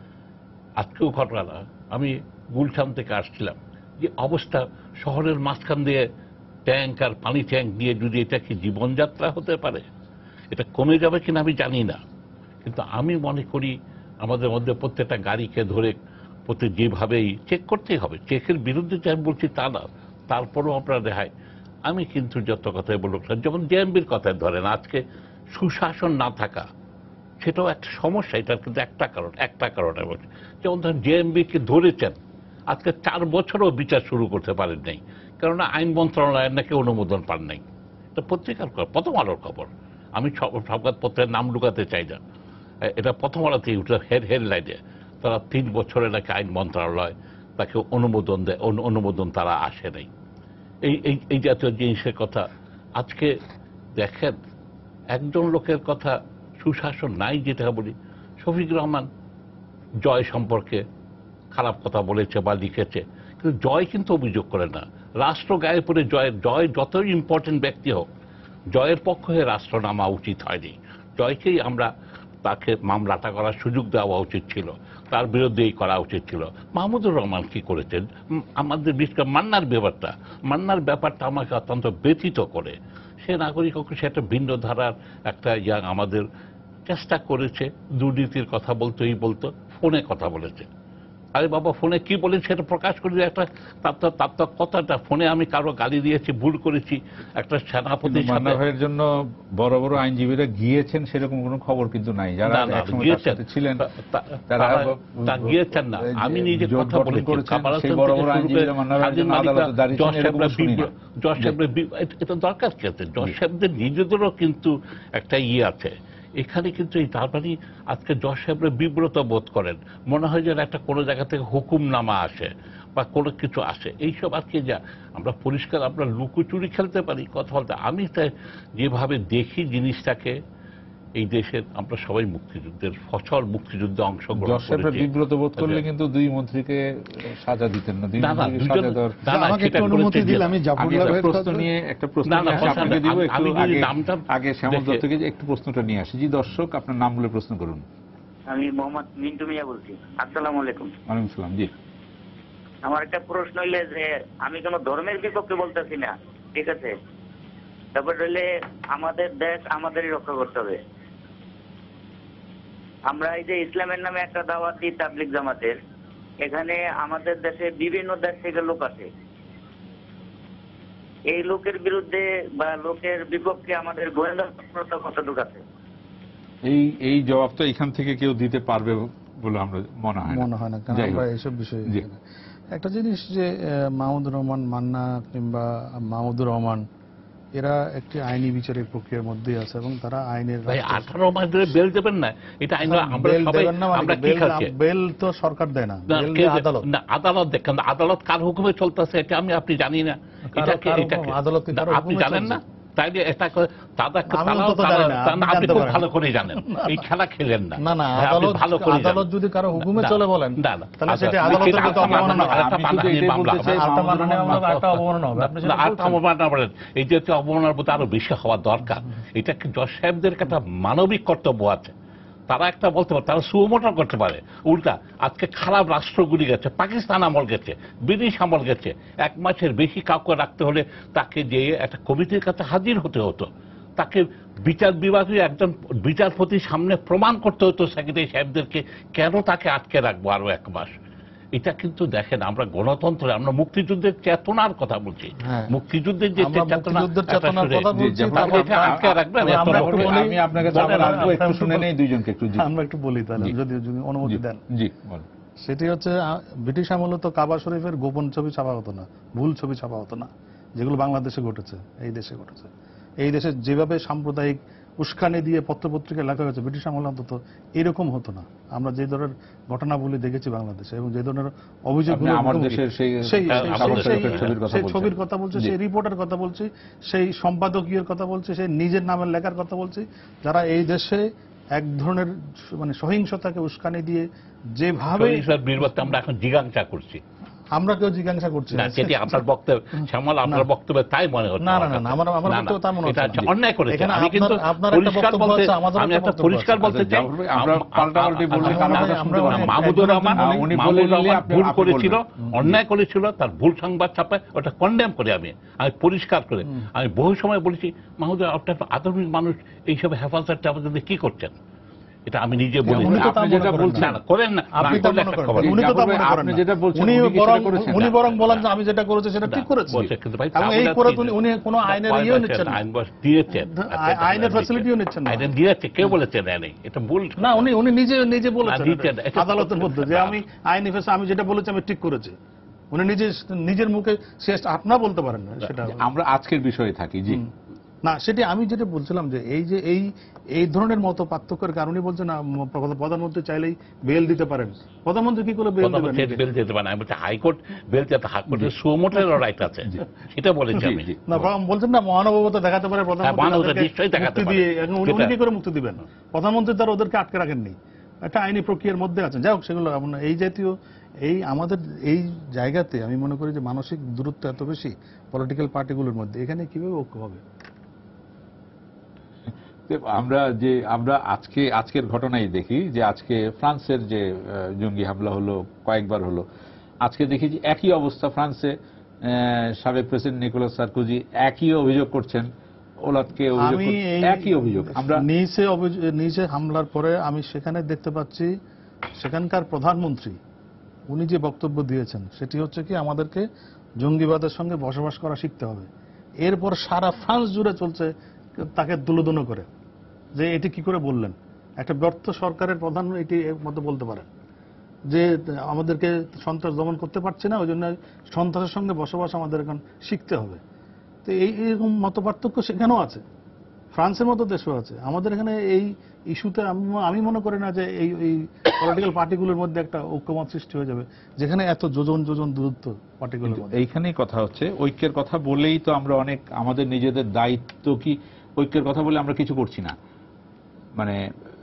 আজকেও ঘটনা। আমি গুলশান থেকে আসছিলাম, যে অবস্থা শহরের মাঝখান দিয়ে ট্যাঙ্ক আর পানি ট্যাঙ্ক দিয়ে, যদি এটা কি জীবনযাত্রা হতে পারে? এটা কমে যাবে কিনা আমি জানি না, কিন্তু আমি মনে করি আমাদের মধ্যে প্রত্যেকটা গাড়িকে ধরে যেভাবেই চেক করতেই হবে। চেকের বিরুদ্ধে যে আমি বলছি তা না, তারপরেও আপনারা রেহাই। আমি কিন্তু যত কথাই বলুক না, যেমন জেএমবির কথায় ধরেন, আজকে সুশাসন না থাকা সেটাও একটা সমস্যা। এটার কিন্তু একটা কারণ বলছি, যেমন ধরেন জেএমবিকে ধরেছেন, আজকে 4 বছরও বিচার শুরু করতে পারেন নাই, কেননা আইন মন্ত্রণালয়ের নাকি অনুমোদন পান নাই। এটা পত্রিকার প্রথম আলোর খবর, আমি সংবাদপত্রের নাম ঢুকাতে চাই না, এটা প্রথম আলোতেই উঠে হেডলাইনে। তারা 3 বছরে নাকি আইন মন্ত্রণালয় তাকে অনুমোদন দেয়, অনুমোদন তারা আসে নাই। এই জাতীয় জিনিসের কথা আজকে দেখেন। একজন লোকের কথা সুশাসন নাই যেটা বলি, শফিক রহমান জয় সম্পর্কে খারাপ কথা বলেছে বা লিখেছে, কিন্তু জয় কিন্তু অভিযোগ করে না। রাষ্ট্র গায়ে পড়ে জয় যতই ইম্পর্টেন্ট ব্যক্তি হোক, জয়ের পক্ষ হয়ে রাষ্ট্র নামা উচিত হয়নি। জয়কেই আমরা তাকে মামলাটা করার সুযোগ দেওয়া উচিত ছিল, তার বিরুদ্ধেই করা উচিত ছিল। মাহমুদুর রহমান কি করেছেন, আমাদের বিশেষ মান্নার ব্যাপারটা আমাকে অত্যন্ত ব্যথিত করে। সে নাগরিক, সে একটা ভিন্ন ধারার একটা আমাদের চেষ্টা করেছে দুর্নীতির কথা বলতো, ফোনে কথা বলেছে। আরে বাবা, ফোনে কি বলেন সেটা প্রকাশ করে একটা তার কথাটা, ফোনে আমি কারো গালি দিয়েছি, ভুল করেছি, একটা সেনাপতি মান্না ভাইয়ের জন্য বড় বড় আইনজীবীরা গিয়েছেন সেরকম কোনো খবর কিন্তু নাই। যারা একসময় তার সাথে ছিলেন তারা গিয়েছেন না। আমি নিজে কথা বলেছি, এটা দরকার কি আছে? জজ সাহেবদের নিজেদেরও কিন্তু একটা আছে এখানে, কিন্তু এই তার মানে আজকে জজ সাহেবরা বিব্রত বোধ করেন, মনে হয় যেন একটা কোনো জায়গা থেকে হুকুমনামা আসে বা কোনো কিছু আসে। এইসব আজকে যা আমরা পরিষ্কার, আমরা লুকোচুরি খেলতে পারি কথা বলতে। আমি তাই যেভাবে দেখি জিনিসটাকে, এই দেশের আমরা সবাই মুক্তিযুদ্ধের ফসল, মুক্তিযুদ্ধে অংশগ্রহণ করেছি। বিব্রত বোধ করলে কিন্তু 2 মন্ত্রীকে সাজা দিতেন না। প্রশ্ন নিয়ে একটা প্রশ্ন আপনাকে দিব, আগে শ্যামল দত্ত থেকে একটু প্রশ্নটা নিয়ে আসি। জি দর্শক, আপনার নাম বলে প্রশ্ন করুন। আমি মোহাম্মদ মিন্টু মিয়া বলছি। আসসালামু আলাইকুম। ওয়ালাইকুম সালাম। জি, আমার একটা প্রশ্ন হইলে যে আমি কোনো ধর্মের বিপক্ষে বলতেছি না, ঠিক আছে? তারপর হইলে আমাদের দেশ আমাদেরই রক্ষা করতে হবে। আমরা এই যে ইসলামের নামে একটা দাওয়াত দিই তাবলিগ জামাতের, এখানে আমাদের দেশে বিভিন্ন দেশ থেকে লোক আসে। এই লোকের বিরুদ্ধে বা লোকের বিপক্ষে আমাদের গোয়েন্দা তৎপরতা কতটুকু আছে? এই জবাবটা এখান থেকে কেউ দিতে পারবে বলে আমরা মনে হয় না, কারণ আমরা এইসব বিষয়ে একটা জিনিস যে মাহমুদুর রহমান মান্না কিংবা মাহমুদুর রহমান এরা একটি আইনি বিচারিক প্রক্রিয়ার মধ্যেই আছে এবং তারা আইনের 18 মাস ধরে বেল দেবেন না, এটা আইন আমরা সবাই আমরা কি খাচ্ছি? বেল তো সরকার দেয় না, আদালত। না, আদালত দেখেন, আদালত কার হুকুমে চলতেছে এটা আপনি জানি না। এটাকে আদালত আপনি জানেন না, তাইলে এটা আপনি খুব ভালো করে জানেন, এই খেলা খেলেন না। না, আদালত যদি কারো হুকুমে চলে বলেন তাহলে সেটা আদালতের প্রতি অবমাননা হবে। এই যে অবমাননার প্রতি আরো বেশি হওয়া দরকার। এটা কি জজ সাহেবদের একটা মানবিক কর্তব্য আছে, তারা একটা বলতে পারে, তারা সুমোটর করতে পারে। উল্টা আজকে খারাপ রাষ্ট্রগুলি গেছে, পাকিস্তান আমল গেছে, ব্রিটিশ আমল গেছে, 1 মাসের বেশি কাউকে রাখতে হলে তাকে যে একটা কমিটির কাছে হাজির হতে হতো, তাকে বিচার বিভাগীয় একজন বিচারপতির সামনে প্রমাণ করতে হতো সেক্রেটারি সাহেবদেরকে, কেন তাকে আটকে রাখবো আরো 1 মাস। এটা কিন্তু দেখেন, আমরা গণতন্ত্রে, আমরা মুক্তিযুদ্ধের চেতনার কথা বলছি, মুক্তিযুদ্ধের যে চেতনা, আমি আপনাকে একটু শুনে নেই দুইজনকে, আমরা একটু বলি তাহলে যদি অনুমতি দেন। জি, সেটি হচ্ছে ব্রিটিশ আমলে তো কাবা শরীফের গোপন ছবি ছাপা হতো না, ভুল ছবি ছাপা হতো না, যেগুলো বাংলাদেশে ঘটেছে, এই দেশে ঘটেছে। এই দেশে যেভাবে সাম্প্রদায়িক উস্কানি দিয়ে পত্রপত্রিকায় লেখা হয়েছে, ব্রিটিশ আমলে অন্তত এরকম হতো না। আমরা যে ধরনের ঘটনাগুলি দেখেছি বাংলাদেশে এবং যে ধরনের অভিযোগগুলো, সেই ছবির কথা বলছি, সেই রিপোর্টের কথা বলছি, সেই সম্পাদকীয় কথা বলছি, সেই নিজের নামের লেখার কথা বলছি, যারা এই দেশে এক ধরনের মানে সহিংসতাকে উস্কানি দিয়ে যেভাবে আমরা এখন জিজ্ঞাসা করছি, আমরা কেউ জিজ্ঞাসা করছি না। সেটি আপনার বক্তব্য, শ্যামল, আপনার বক্তব্যে তাই মনে হচ্ছে। না, আমার বক্তব্য তা মনে হচ্ছে না। অন্যায় করেছে। আমি কিন্তু পরিষ্কার বলতে চাই, মাহমুদুর রহমান ভুল করেছিল, অন্যায় করেছিল, তার ভুল সংবাদ ছাপায় ওটা কন্ডেম করে আমি পরিষ্কার করে আমি বহু সময় বলেছি, মাহমুদুর আপনার আধুনিক মানুষ, এইসব হেফাজতটা আমাদের কি করছেন? এটা আমি নিজে বলি। উনি তো তা আপনি মনে যেটা করেন বলছেন, না। না, করেন না, আপনি না তা করলে মনে একটা করেন খবর। না। উনি তো তা জাফর ভাই, মনে করেন আপনি না। যেটা বলছেন, উনি উনি কি সেটা বরং করেছেন? উনি না, বরং বলেন না। যে আমি যেটা করেছি সেটা ঠিক করেছি, বলছে, কিন্তু ভাই এবং এই করে উনি কোনো আইনের ইয়েও নিচ্ছেন না, আইন দিয়েছেন, আইনের ফ্যাসিলিটিও নিচ্ছেন না। আইন দিয়েছে, কেউ বলেছে নেই, এটা ভুল। না, উনি নিজে বলেছেন দিচ্ছেন, এটা আদালতের মধ্যে যে আমি আইনি ফেসে আমি যেটা বলেছি আমি ঠিক করেছি। উনি নিজের মুখে শেষ আপনারা বলতে পারেন না সেটা। আমরা আজকের বিষয়ে থাকি, জি। না, সেটি আমি যেটা বলছিলাম যে এই ধরনের মত পার্থক্যের কারণে বলছে না প্রধানমন্ত্রী চাইলেই বেল দিতে পারেন। প্রধানমন্ত্রী কি করে বেল দেবেন? বেল দিতে পারে না, আমি বলছি হাইকোর্ট বেল দিতে, হাইকোর্টের সুমোটের রাইট আছে, এটা বলেছি আমি। না, বলছেন না মহানুভবতা দেখাতে পারে মানবতা নিশ্চয়ই দেখাতে পারে। উনি কি করে মুক্তি দিবেন? প্রধানমন্ত্রী তার ওদেরকে আটকে রাখেননি, একটা আইনি প্রক্রিয়ার মধ্যে আছেন। যাই হোক, সেগুলো এই জাতীয় আমাদের এই জায়গাতে আমি মনে করি যে মানসিক দূরত্ব এত বেশি পলিটিক্যাল পার্টিগুলোর মধ্যে, এখানে কিভাবে ঐক্য হবে? আমরা আজকের ঘটনাই দেখি যে আজকে ফ্রান্সের যে জঙ্গি হামলা হলো, কয়েকবার হলো, আজকে দেখি যে একই অবস্থা ফ্রান্সে। সাবেক প্রেসিডেন্ট নিকোলাস সার্কোজি একই অভিযোগ করছেন, ওলাদকে একই অভিযোগ। আমরা নিচে হামলার পরে আমি সেখানে দেখতে পাচ্ছি সেখানকার প্রধানমন্ত্রী উনি যে বক্তব্য দিয়েছেন সেটি হচ্ছে কি আমাদেরকে জঙ্গিবাদের সঙ্গে বসবাস করা শিখতে হবে। এরপর সারা ফ্রান্স জুড়ে চলছে তাকে দুলোদনো করে যে এটি কি করে বললেন। একটা ব্যর্থ সরকারের প্রধান এটি মতো বলতে পারে যে আমাদেরকে সন্ত্রাস দমন করতে পারছে না, ওই জন্য সন্ত্রাসের সঙ্গে বসবাস আমাদের এখন শিখতে হবে। তো এইরকম মত পার্থক্য সেখানেও আছে, ফ্রান্সের মতো দেশও আছে। আমাদের এখানে এই ইস্যুতে আমি মনে করি না যে এই পলিটিক্যাল পার্টিগুলোর মধ্যে একটা ঐক্যমত সৃষ্টি হয়ে যাবে যেখানে এত যোজন দূরত্ব পার্টিগুলোর মধ্যে। এইখানেই কথা হচ্ছে ঐক্যের কথা বলেই তো আমরা অনেক আমাদের নিজেদের দায়িত্ব কি ঐক্যের কথা বলে আমরা কিছু করছি না। মানে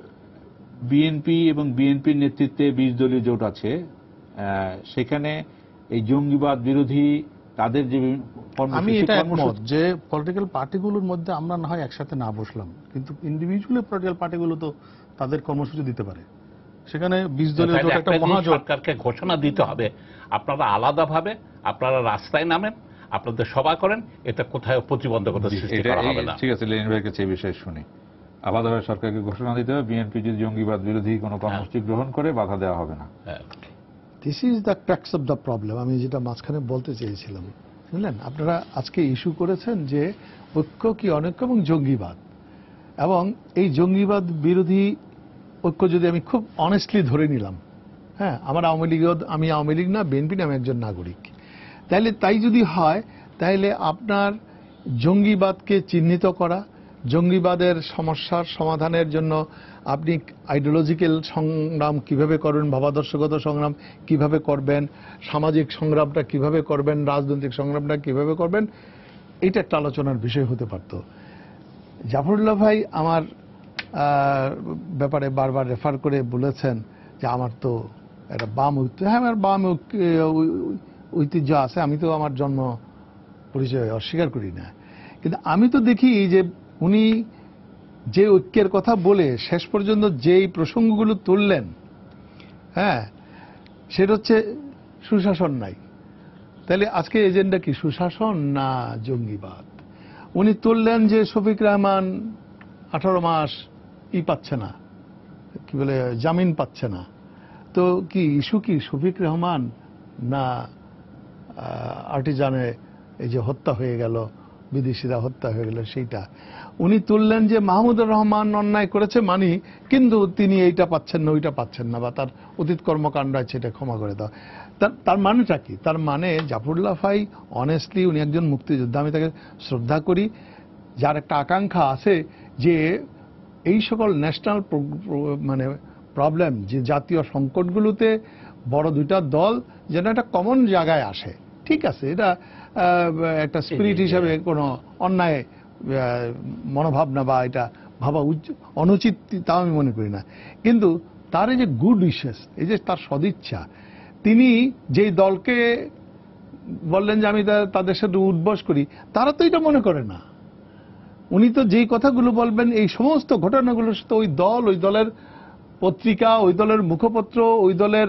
বিএনপি এবং বিএনপির নেতৃত্বে 20 দলীয় জোট আছে, সেখানে এই জঙ্গিবাদ বিরোধী তাদের যে আমি এটা একমত যে পলিটিক্যাল পার্টিগুলোর মধ্যে আমরা না হয় একসাথে না বসলাম, কিন্তু ইন্ডিভিজুয়াল পলিটিক্যাল পার্টিগুলো তো তাদের কর্মসূচি দিতে পারে। সেখানে 20 দলীয় জোট একটা মহাজোট, সরকারকে ঘোষণা দিতে হবে আপনারা আলাদাভাবে আপনারা রাস্তায় নামেন, আপনাদের সভা করেন, এটা কোথায় প্রতিবন্ধকতা সৃষ্টি করা হবে না। ঠিক আছে, লেনিন ভাইয়ের কাছে এই বিষয়ে শুনি। আলাদাভাবে সরকারকে ঘোষণা দিতে হবে, বিএনপি যদি জঙ্গিবাদ বিরোধী কোনো কর্মসূচি গ্রহণ করে বাধা দেওয়া হবে না। This is the crux of the problem. আমি যেটা মাঝখানে বলতে চেয়েছিলাম, বুঝলেন, আপনারা আজকে ইস্যু করেছেন যে ঐক্য কি অনৈক্য এবং জঙ্গিবাদ, এবং এই জঙ্গিবাদ বিরোধী ঐক্য যদি আমি খুব অনেস্টলি ধরে নিলাম, হ্যাঁ, আমি আওয়ামী লীগ না, বিএনপি না, আমি একজন নাগরিক, তাই যদি হয় তাহলে আপনার জঙ্গিবাদকে চিহ্নিত করা, জঙ্গিবাদের সমস্যার সমাধানের জন্য আপনি আইডিওলজিক্যাল সংগ্রাম কিভাবে করবেন, ভাবাদর্শগত সংগ্রাম কিভাবে করবেন, সামাজিক সংগ্রামটা কিভাবে করবেন, রাজনৈতিক সংগ্রামটা কিভাবে করবেন, এটা একটা আলোচনার বিষয় হতে পারত। জাফরুল্লাহ ভাই আমার ব্যাপারে বারবার রেফার করে বলেছেন যে আমার তো একটা বাম ঐতিহ্য, হ্যাঁ আমার বাম ঐতিহ্য আছে, আমি তো আমার জন্ম পরিচয় অস্বীকার করি না, কিন্তু আমি তো দেখি যে উনি যে ঐক্যের কথা বলে শেষ পর্যন্ত যেই প্রসঙ্গগুলো তুললেন, হ্যাঁ, সেটা হচ্ছে সুশাসন নাই। তাহলে আজকে এজেন্ডা কি সুশাসন না জঙ্গিবাদ? উনি তুললেন যে শফিক রহমান 18 মাস পাচ্ছে না, কি বলে, জামিন পাচ্ছে না। তো কি ইস্যু কি শফিক রহমান না আর্টিজানে এই যে হত্যা হয়ে গেল, বিদেশিরা হত্যা হয়ে গেল সেইটা? উনি তুললেন যে মাহমুদুর রহমান অন্যায় করেছে মানি, কিন্তু তিনি এইটা পাচ্ছেন না, ওইটা পাচ্ছেন না, বা তার অতীত কর্মকাণ্ড আছে এটা ক্ষমা করে দাও। তার মানেটা কি? তার মানে জাফরুল্লাহ ভাই অনেস্টলি উনি একজন মুক্তিযোদ্ধা, আমি তাকে শ্রদ্ধা করি, যার একটা আকাঙ্ক্ষা আছে যে এই সকল ন্যাশনাল মানে প্রবলেম, যে জাতীয় সংকটগুলোতে বড় দুইটা দল যেন একটা কমন জায়গায় আসে। ঠিক আছে, এটা একটা স্পিরিট হিসাবে কোনো অন্যায় মনোভাব না, বা এটা ভাবা অনুচিত তাও আমি মনে করি না, কিন্তু তার এই যে গুড উইশেস, এই যে তার সদিচ্ছা, তিনি যেই দলকে বললেন যে আমি তাদের সাথে উদ্বস করি, তারা তো এটা মনে করে না। উনি তো যেই কথাগুলো বলবেন এই সমস্ত ঘটনাগুলোর সাথে ওই দল, ওই দলের পত্রিকা, ওই দলের মুখপত্র, ওই দলের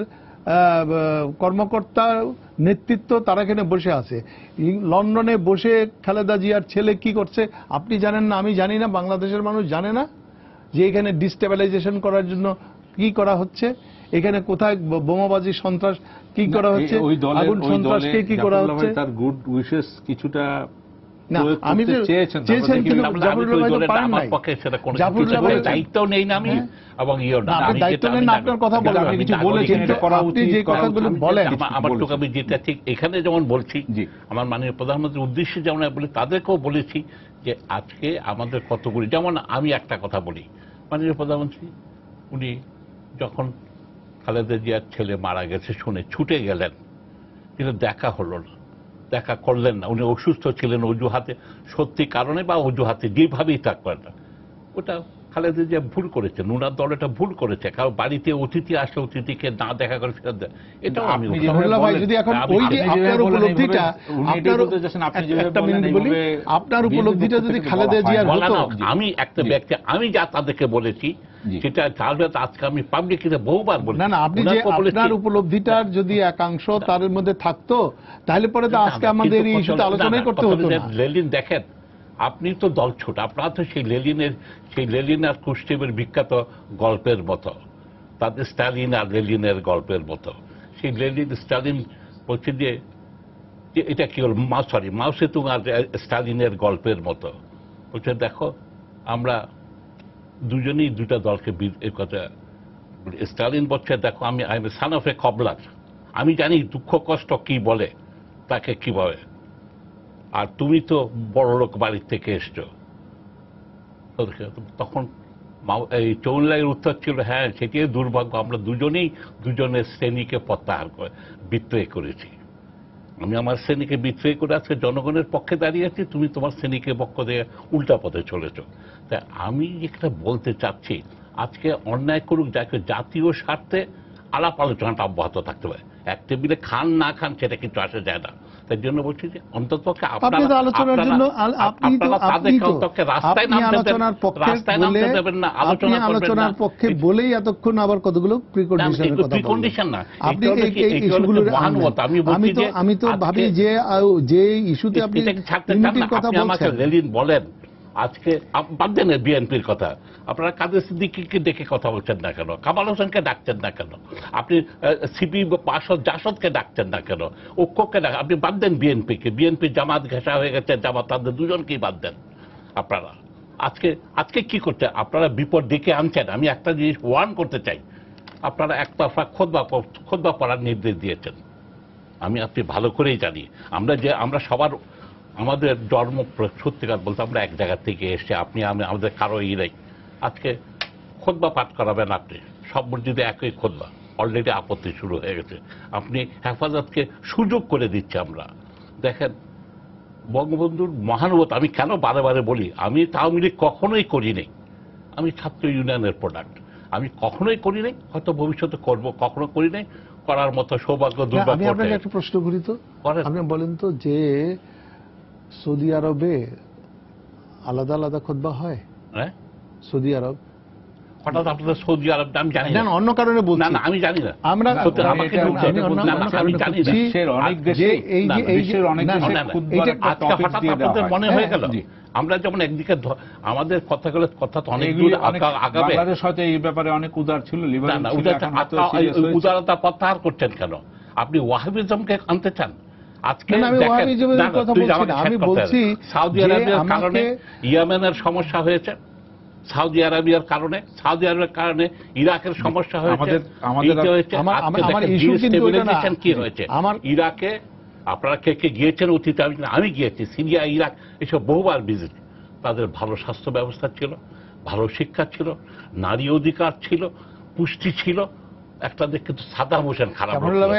কর্মকর্তা, নেতৃত্ব, তারা এখানে বসে আছে। লন্ডনে বসে খালেদা জিয়ার ছেলে কি করছে আপনি জানেন না, আমি জানি না, বাংলাদেশের মানুষ জানে না। যে এখানে ডিস্টেবিলাইজেশন করার জন্য কি করা হচ্ছে, এখানে কোথায় বোমাবাজি সন্ত্রাস কি করা হচ্ছে, আগুন সন্ত্রাসকে কি করা হচ্ছে। তার গুড উইশেস কিছুটা না, আমি তো চেয়েছেন কিন্তু জাফরুল্লাহ ভাই তো পারেন নাই। জাফরুল্লাহ ভাই দায়িত্ব নেই না আমি, এবং আপনি দায়িত্ব নেন না, আপনার কথা বলেন, আপনি কিছু বলেছেন এটা করা উচিত, আপনি যে কথাগুলো বলেন আমার তো আমি যেটা ঠিক এখানে যেমন বলছি, আমার মাননীয় প্রধানমন্ত্রীর উদ্দেশ্যে যেমন বলি, তাদেরকেও বলেছি যে আজকে আমাদের কতগুলি, যেমন আমি একটা কথা বলি, মাননীয় প্রধানমন্ত্রী উনি যখন খালেদা জিয়ার ছেলে মারা গেছে শুনে ছুটে গেলেন, কিন্তু দেখা হলো না, দেখা করলেন না, উনি অসুস্থ ছিলেন অজুহাতে, সত্যি কারণে বা অজুহাতে যেভাবেই থাকবেন না, ওটা খালেদা জিয়া ভুল করেছেন, উনার দল এটা ভুল করেছে। কারণ বাড়িতে অতিথি আসলে অতিথিকে না দেখা করে ফেরত দেয়, এটাও আমি যদি এখন ওই যে আপনার উপলব্ধিটা, আপনার উপলব্ধিটা যদি খালেদা জিয়ার হতো, আমি একটা ব্যক্তি, আমি যা তাদেরকে বলেছি সেটা আজকে আমি পাবলিকলি বহুবার বলি। না না, আপনি যে আপনার উপলব্ধিটার যদি একাংশ তার মধ্যে থাকতো, তাহলে পরে তো আজকে আমাদের এই ইস্যুতে আলোচনাই করতে হতো না। লেলিন দেখেন, আপনি তো দল ছোট, আপনার তো সেই লেলিন আর ক্রুশ্চেভের বিখ্যাত গল্পের মতো, তাদের স্টালিন আর লেলিনের গল্পের মতো। সেই লেলিন স্টালিন বলছে যে এটা কি হল, মাও সেতুং আর স্টালিনের গল্পের মতো। বলছে দেখো আমরা দুজনেই দুটা দলকে এর কথা, স্টালিন বলছে দেখো আমি I am son of a cobbler, আমি জানি দুঃখ কষ্ট কি বলে, তাকে কিভাবে, আর তুমি তো বড় লোক বাড়ির থেকে এসছো। তখন এই চৌনলাইয়ের উত্তর ছিল, হ্যাঁ সেটি দুর্ভাগ্য, আমরা দুজনেই দুজনের শ্রেণীকে প্রত্যাহার করে বিদ্রোহ করেছি। আমি আমার শ্রেণীকে বিদ্রোহ করে আজকে জনগণের পক্ষে দাঁড়িয়েছি, তুমি তোমার শ্রেণীকে পক্ষ দিয়ে উল্টা পথে চলেছ। তাই আমি একটা বলতে চাচ্ছি, আজকে অন্যায় করুক যাকে, জাতীয় স্বার্থে আলাপ আলোচনাটা অব্যাহত থাকতে পারে। এক টেবিলে খান না খান সেটা কিন্তু আসে যায় না। তার জন্য বলছি যে অন্তত আলোচনার পক্ষে বলেই এতক্ষণ আবার কতগুলো প্রিকন্ডিশন না, আমি তো ভাবি যে ইস্যুতে আপনি কথা বলছেন, লেলিন বলেন আজকে বাদ দেন বিএনপির কথা, আপনারা কাদের সিদ্দিকীকে ডেকে কথা বলছেন না কেন, কামাল হোসেনকে ডাকছেন না কেন, আপনি সিপি জাসদকে ডাকছেন না কেন, ঐক্যকে ডাক, আপনি বাদ দেন বিএনপিকে, বিএনপি জামাত ঘেঁষা হয়ে গেছে, জামাত তাদের দুজনকেই বাদ দেন। আপনারা আজকে কি করতে, আপনারা বিপদ ডেকে আনছেন। আমি একটা জিনিস ওয়ার্ন করতে চাই, আপনারা একতরফা খোদবা পড়ার নির্দেশ দিয়েছেন, আমি আপনি ভালো করেই জানি। আমরা সবার আমাদের জন্ম সত্যিকার বলতে আমরা এক জায়গা থেকে এসে, আপনি আমাদের কারো নেই। আজকে খোদবা পাঠ করাবেন আপনি, সব মসজিদে একই খোদবা, অলরেডি আপত্তি শুরু হয়ে গেছে। আপনি হেফাজতকে সুযোগ করে দিচ্ছে। আমরা দেখেন বঙ্গবন্ধুর মহানুভবতা, আমি কেন বারে বারে বলি, আমি আওয়ামী লীগ কখনোই করি নাই, আমি ছাত্র ইউনিয়নের প্রোডাক্ট, আমি কখনোই করি নাই, হয়তো ভবিষ্যতে করব, কখনো করি নাই, করার মতো সৌভাগ্য দুর্ভাগ্য। আমি আপনাকে একটা প্রশ্ন করি তো, আপনি বলেন তো যে সৌদি আরবে আলাদা আলাদা খুতবা হয়? হ্যাঁ, সৌদি আরব হঠাৎ আপনাদের সৌদি আরব আমি জানি না, অন্য কারণে বলছি। না আমি জানি না, আমরা আমি জানি না, বিশ্বের অনেক দেশে মনে হয়ে গেল। আমরা যেমন একদিকে আমাদের কথা তো অনেক দূর আগাবে, বাংলাদেশ হয়তো এই ব্যাপারে অনেক উদার ছিল, উদারতা প্রত্যাহার করছেন কেন? আপনি ওয়াহাবিজমকে আনতে চান? আজকে আমি বলছি সৌদি আরবিয়ার কারণে ইয়েমেনের সমস্যা হয়েছে, সৌদি আরবিয়ার কারণে, সৌদি আরবের কারণে ইরাকের সমস্যা হয়েছে, কি হয়েছে ইরাকে। আপনারা কে কে গিয়েছেন অতীতে? আমি গিয়েছি, সিরিয়া, ইরাক, এসব বহুবার ভিজিট। তাদের ভালো স্বাস্থ্য ব্যবস্থা ছিল, ভালো শিক্ষা ছিল, নারী অধিকার ছিল, পুষ্টি ছিল। একটা দেখে তো সাদ্দাম হোসেন খারাপ।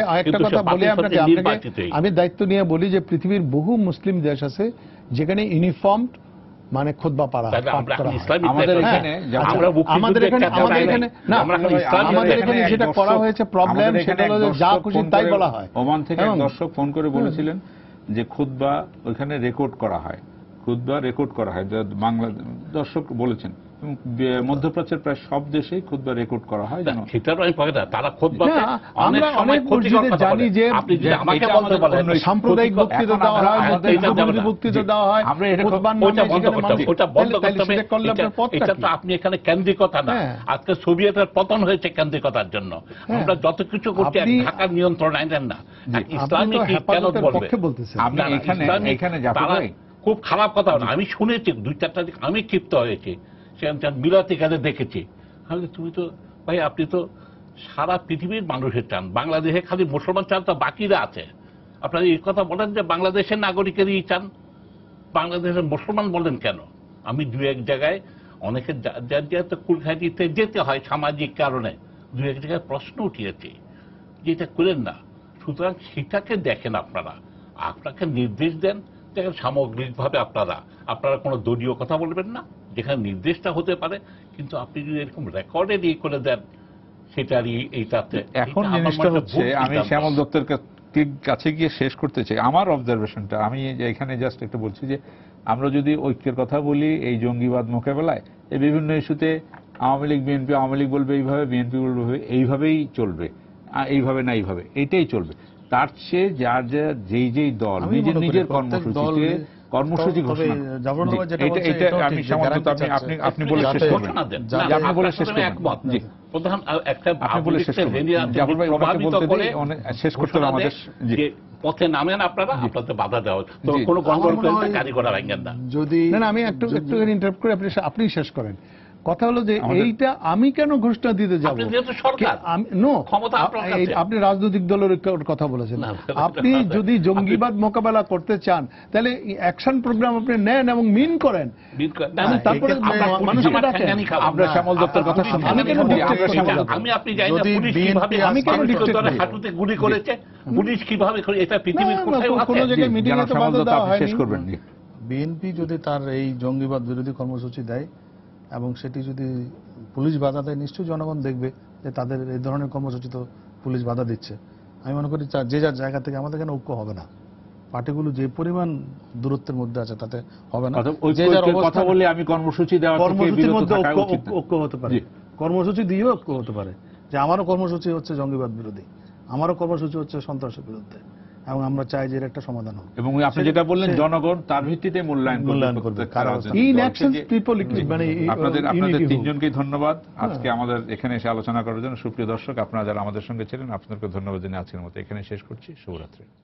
আমি দায়িত্ব নিয়ে বলি যে পৃথিবীর বহু মুসলিম দেশ আছে যেখানে ইউনিফর্ম মানে খুতবা পড়া হয়। আমাদের এখানে যেটা করা হয়েছে প্রবলেম, সেটা হলো যা খুশি তাই বলা হয়। ওমান থেকে দর্শক ফোন করে বলেছিলেন যে খুতবা ওইখানে রেকর্ড করা হয়, খুতবা রেকর্ড করা হয়। বাংলা দর্শক বলেছেন মধ্যপ্রাচ্যের প্রায় সব দেশেই খুতবা রেকর্ড করা হয় জানো। সেটারও আমি পাই না, তারা খুতবা না, আমরা অনেক মসজিদে জানি যে আপনি যদি আমাকে এটা বলতে বলেন সাম্প্রদায়িক বক্তৃতা দেওয়া হয়, বক্তৃতা দেওয়া হয়, আমরা এটা খুতবার ওটা নামে বন্ধ সেখানে করতে হবে, মানুষ- ওটা বন্ধ তাহলে করতে হবে। সেটা করলে আপনার পথটা এটা কি? তো আপনি এখানে কেন্দ্রিকতা না, হ্যাঁ। আজকে সোভিয়েতের পতন হয়েছে কেন্দ্রিকতার জন্য। আমরা যত কিছু করছি আপনি- ঢাকার নিয়ন্ত্রণ আইনেন না, এক আপনি ইসলামিক তো কেন হেফাজতের বলবে? পক্ষে বলতেছেন। আমি না, না, ইসলামিক এখানে জাফর তারা ভাই, খুব খারাপ কথা বলে। আমি শুনেছি 2-4টা দিক আমি ক্ষিপ্ত হয়েছি, সেখানকার মিলাতি কাজে দেখেছি। আমি বলি, তুমি তো ভাই, আপনি তো সারা পৃথিবীর মানুষের চান, বাংলাদেশে খালি মুসলমান চান, তো বাকিরা আছে। আপনারা এই কথা বলেন যে বাংলাদেশের নাগরিকেরই চান, বাংলাদেশের মুসলমান বলেন কেন? আমি দু এক জায়গায় অনেকে যেহেতু কুলখাইতে যেতে হয় সামাজিক কারণে, দু এক জায়গায় প্রশ্ন উঠিয়েছি যে এটা করেন না। সুতরাং সেটাকে দেখেন, আপনারা আপনাকে নির্দেশ দেন, দেখেন সামগ্রিকভাবে আপনারা কোনো দলীয় কথা বলবেন না, যেখানে নির্দেশটা হতে পারে। কিন্তু আপনি যদি এরকম রেকর্ডে দিয়ে করে দেন, সেটারই এইটাতে এখন এটা আমার জিনিসটা মনে হয় হচ্ছে, ভুল আমি সিদ্ধান্ত। শ্যামল দত্তের কাছে গিয়ে শেষ করতে চাই আমার অবজারভেশনটা। আমি এখানে জাস্ট একটু বলছি যে আমরা যদি ঐক্যের কথা বলি এই জঙ্গিবাদ মোকাবেলায়, এই বিভিন্ন ইস্যুতে আওয়ামী লীগ বিএনপি, আওয়ামী লীগ বলবে এইভাবে, বিএনপি বলবে এইভাবেই চলবে, এইভাবে না এইভাবে, এইটাই চলবে। তার চেয়ে যার যেই দল আমি নিজের মনে করি নিজের প্রত্যেক কর্মসূচিতে কর্মসূচি তবে ঘোষণা, জাফর জি, ভাই যেটা এটা বলছে এটা এটাও আমি ঠিক যে শ্যামল দত্ত, guarantee আপনি বলে শেষ যাতে- করবেন। ঘোষণা দেন। যা- না, আপনি বলে আপনার শেষ সাথে আমি করবেন। একমত। জি, প্রধান একটা আপনি বলে শেষ করবেন। জাফর ভাই ওনাকে প্রভাবিত বলতে করে দিই, শেষ করতে হবে আমাদের। জি, যে পথে নামেন আপনারা, আপনাদের বাধা দেওয়া হচ্ছে। তো জি। কোনো গন্ডগোল আমার মনে করেন না, হয় গাড়ি ঘোড়া ভাঙেন না। যদি না, আমি একটুখানি ইন্টারাপ্ট করে আপনি শেষ করেন। কথা হলো যে আমাদের- এইটা আমি কেন ঘোষণা দিতে যাব? আপনি যেহেতু সরকার, ক্ষমতা আপনার কাছে। আপনি রাজনৈতিক দলের কথা বলেছেন। না, আপনি যদি জঙ্গিবাদ মোকাবেলা করতে চান, তাহলে অ্যাকশন প্রোগ্রাম আপনি নেন এবং মিন করেন। তারপরে মানুষকে ডাকেন। আমরা শ্যামল দত্তের কথা শুনবো। আমি কেন জি, dictate আমরা করবো? শ্যামল দত্ত। আমি আপনি জানি না যদি পুলিশ BNP কিভাবে, আমি কেন dictate করবো? হাঁটুতে গুলি করেছে, পুলিশ কিভাবে করে, এটা পৃথিবীর কোথায় কোনো আছে? জায়গায় মিটিং জানাব এ তো শ্যামল বাধা দত্ত, দেওয়া আপনি শেষ হয়নি। করবেন। জি। বিএনপি যদি তার এই জঙ্গিবাদ বিরোধী কর্মসূচি দেয় এবং সেটি যদি পুলিশ বাধা দেয়, নিশ্চয়ই জনগণ দেখবে যে তাদের এই ধরনের কর্মসূচি তো পুলিশ বাধা দিচ্ছে। আমি মনে করি যে যার জায়গা থেকে আমাদের এখানে ঐক্য হবে না। পার্টিগুলো যে পরিমাণ দূরত্বের মধ্যে আছে তাতে হবে না। অর্থাৎ ওই যে যার কথা অবস্থান- বলে আমি কর্মসূচি দেওয়া থেকে কর্মসূচির বিরত মধ্যে থাকা উচিত না। ঐক্য হতে পারে, জি। কর্মসূচি দিয়েও ঐক্য হতে পারে যে আমারও কর্মসূচি হচ্ছে জঙ্গিবাদ বিরোধী, আমারও কর্মসূচি হচ্ছে সন্ত্রাসের বিরুদ্ধে, এবং আমরা চাই যে এর একটা সমাধান হোক। এবং আপনি যেটা বললেন জনগণ তার ভিত্তিতে মূল্যায়ন করবে প্রত্যেকটা রাজনৈতিক ইন দলকে। অ্যাকশন যে- পিপল মানে আপনাদের unity হোক। তিনজনকেই ধন্যবাদ আজকে আমাদের এখানে এসে আলোচনা করার জন্য। সুপ্রিয় দর্শক, আপনারা যারা আমাদের সঙ্গে ছিলেন আপনাদেরকে ধন্যবাদ জানিয়ে আজকের মতো এখানে শেষ করছি। শুভরাত্রি।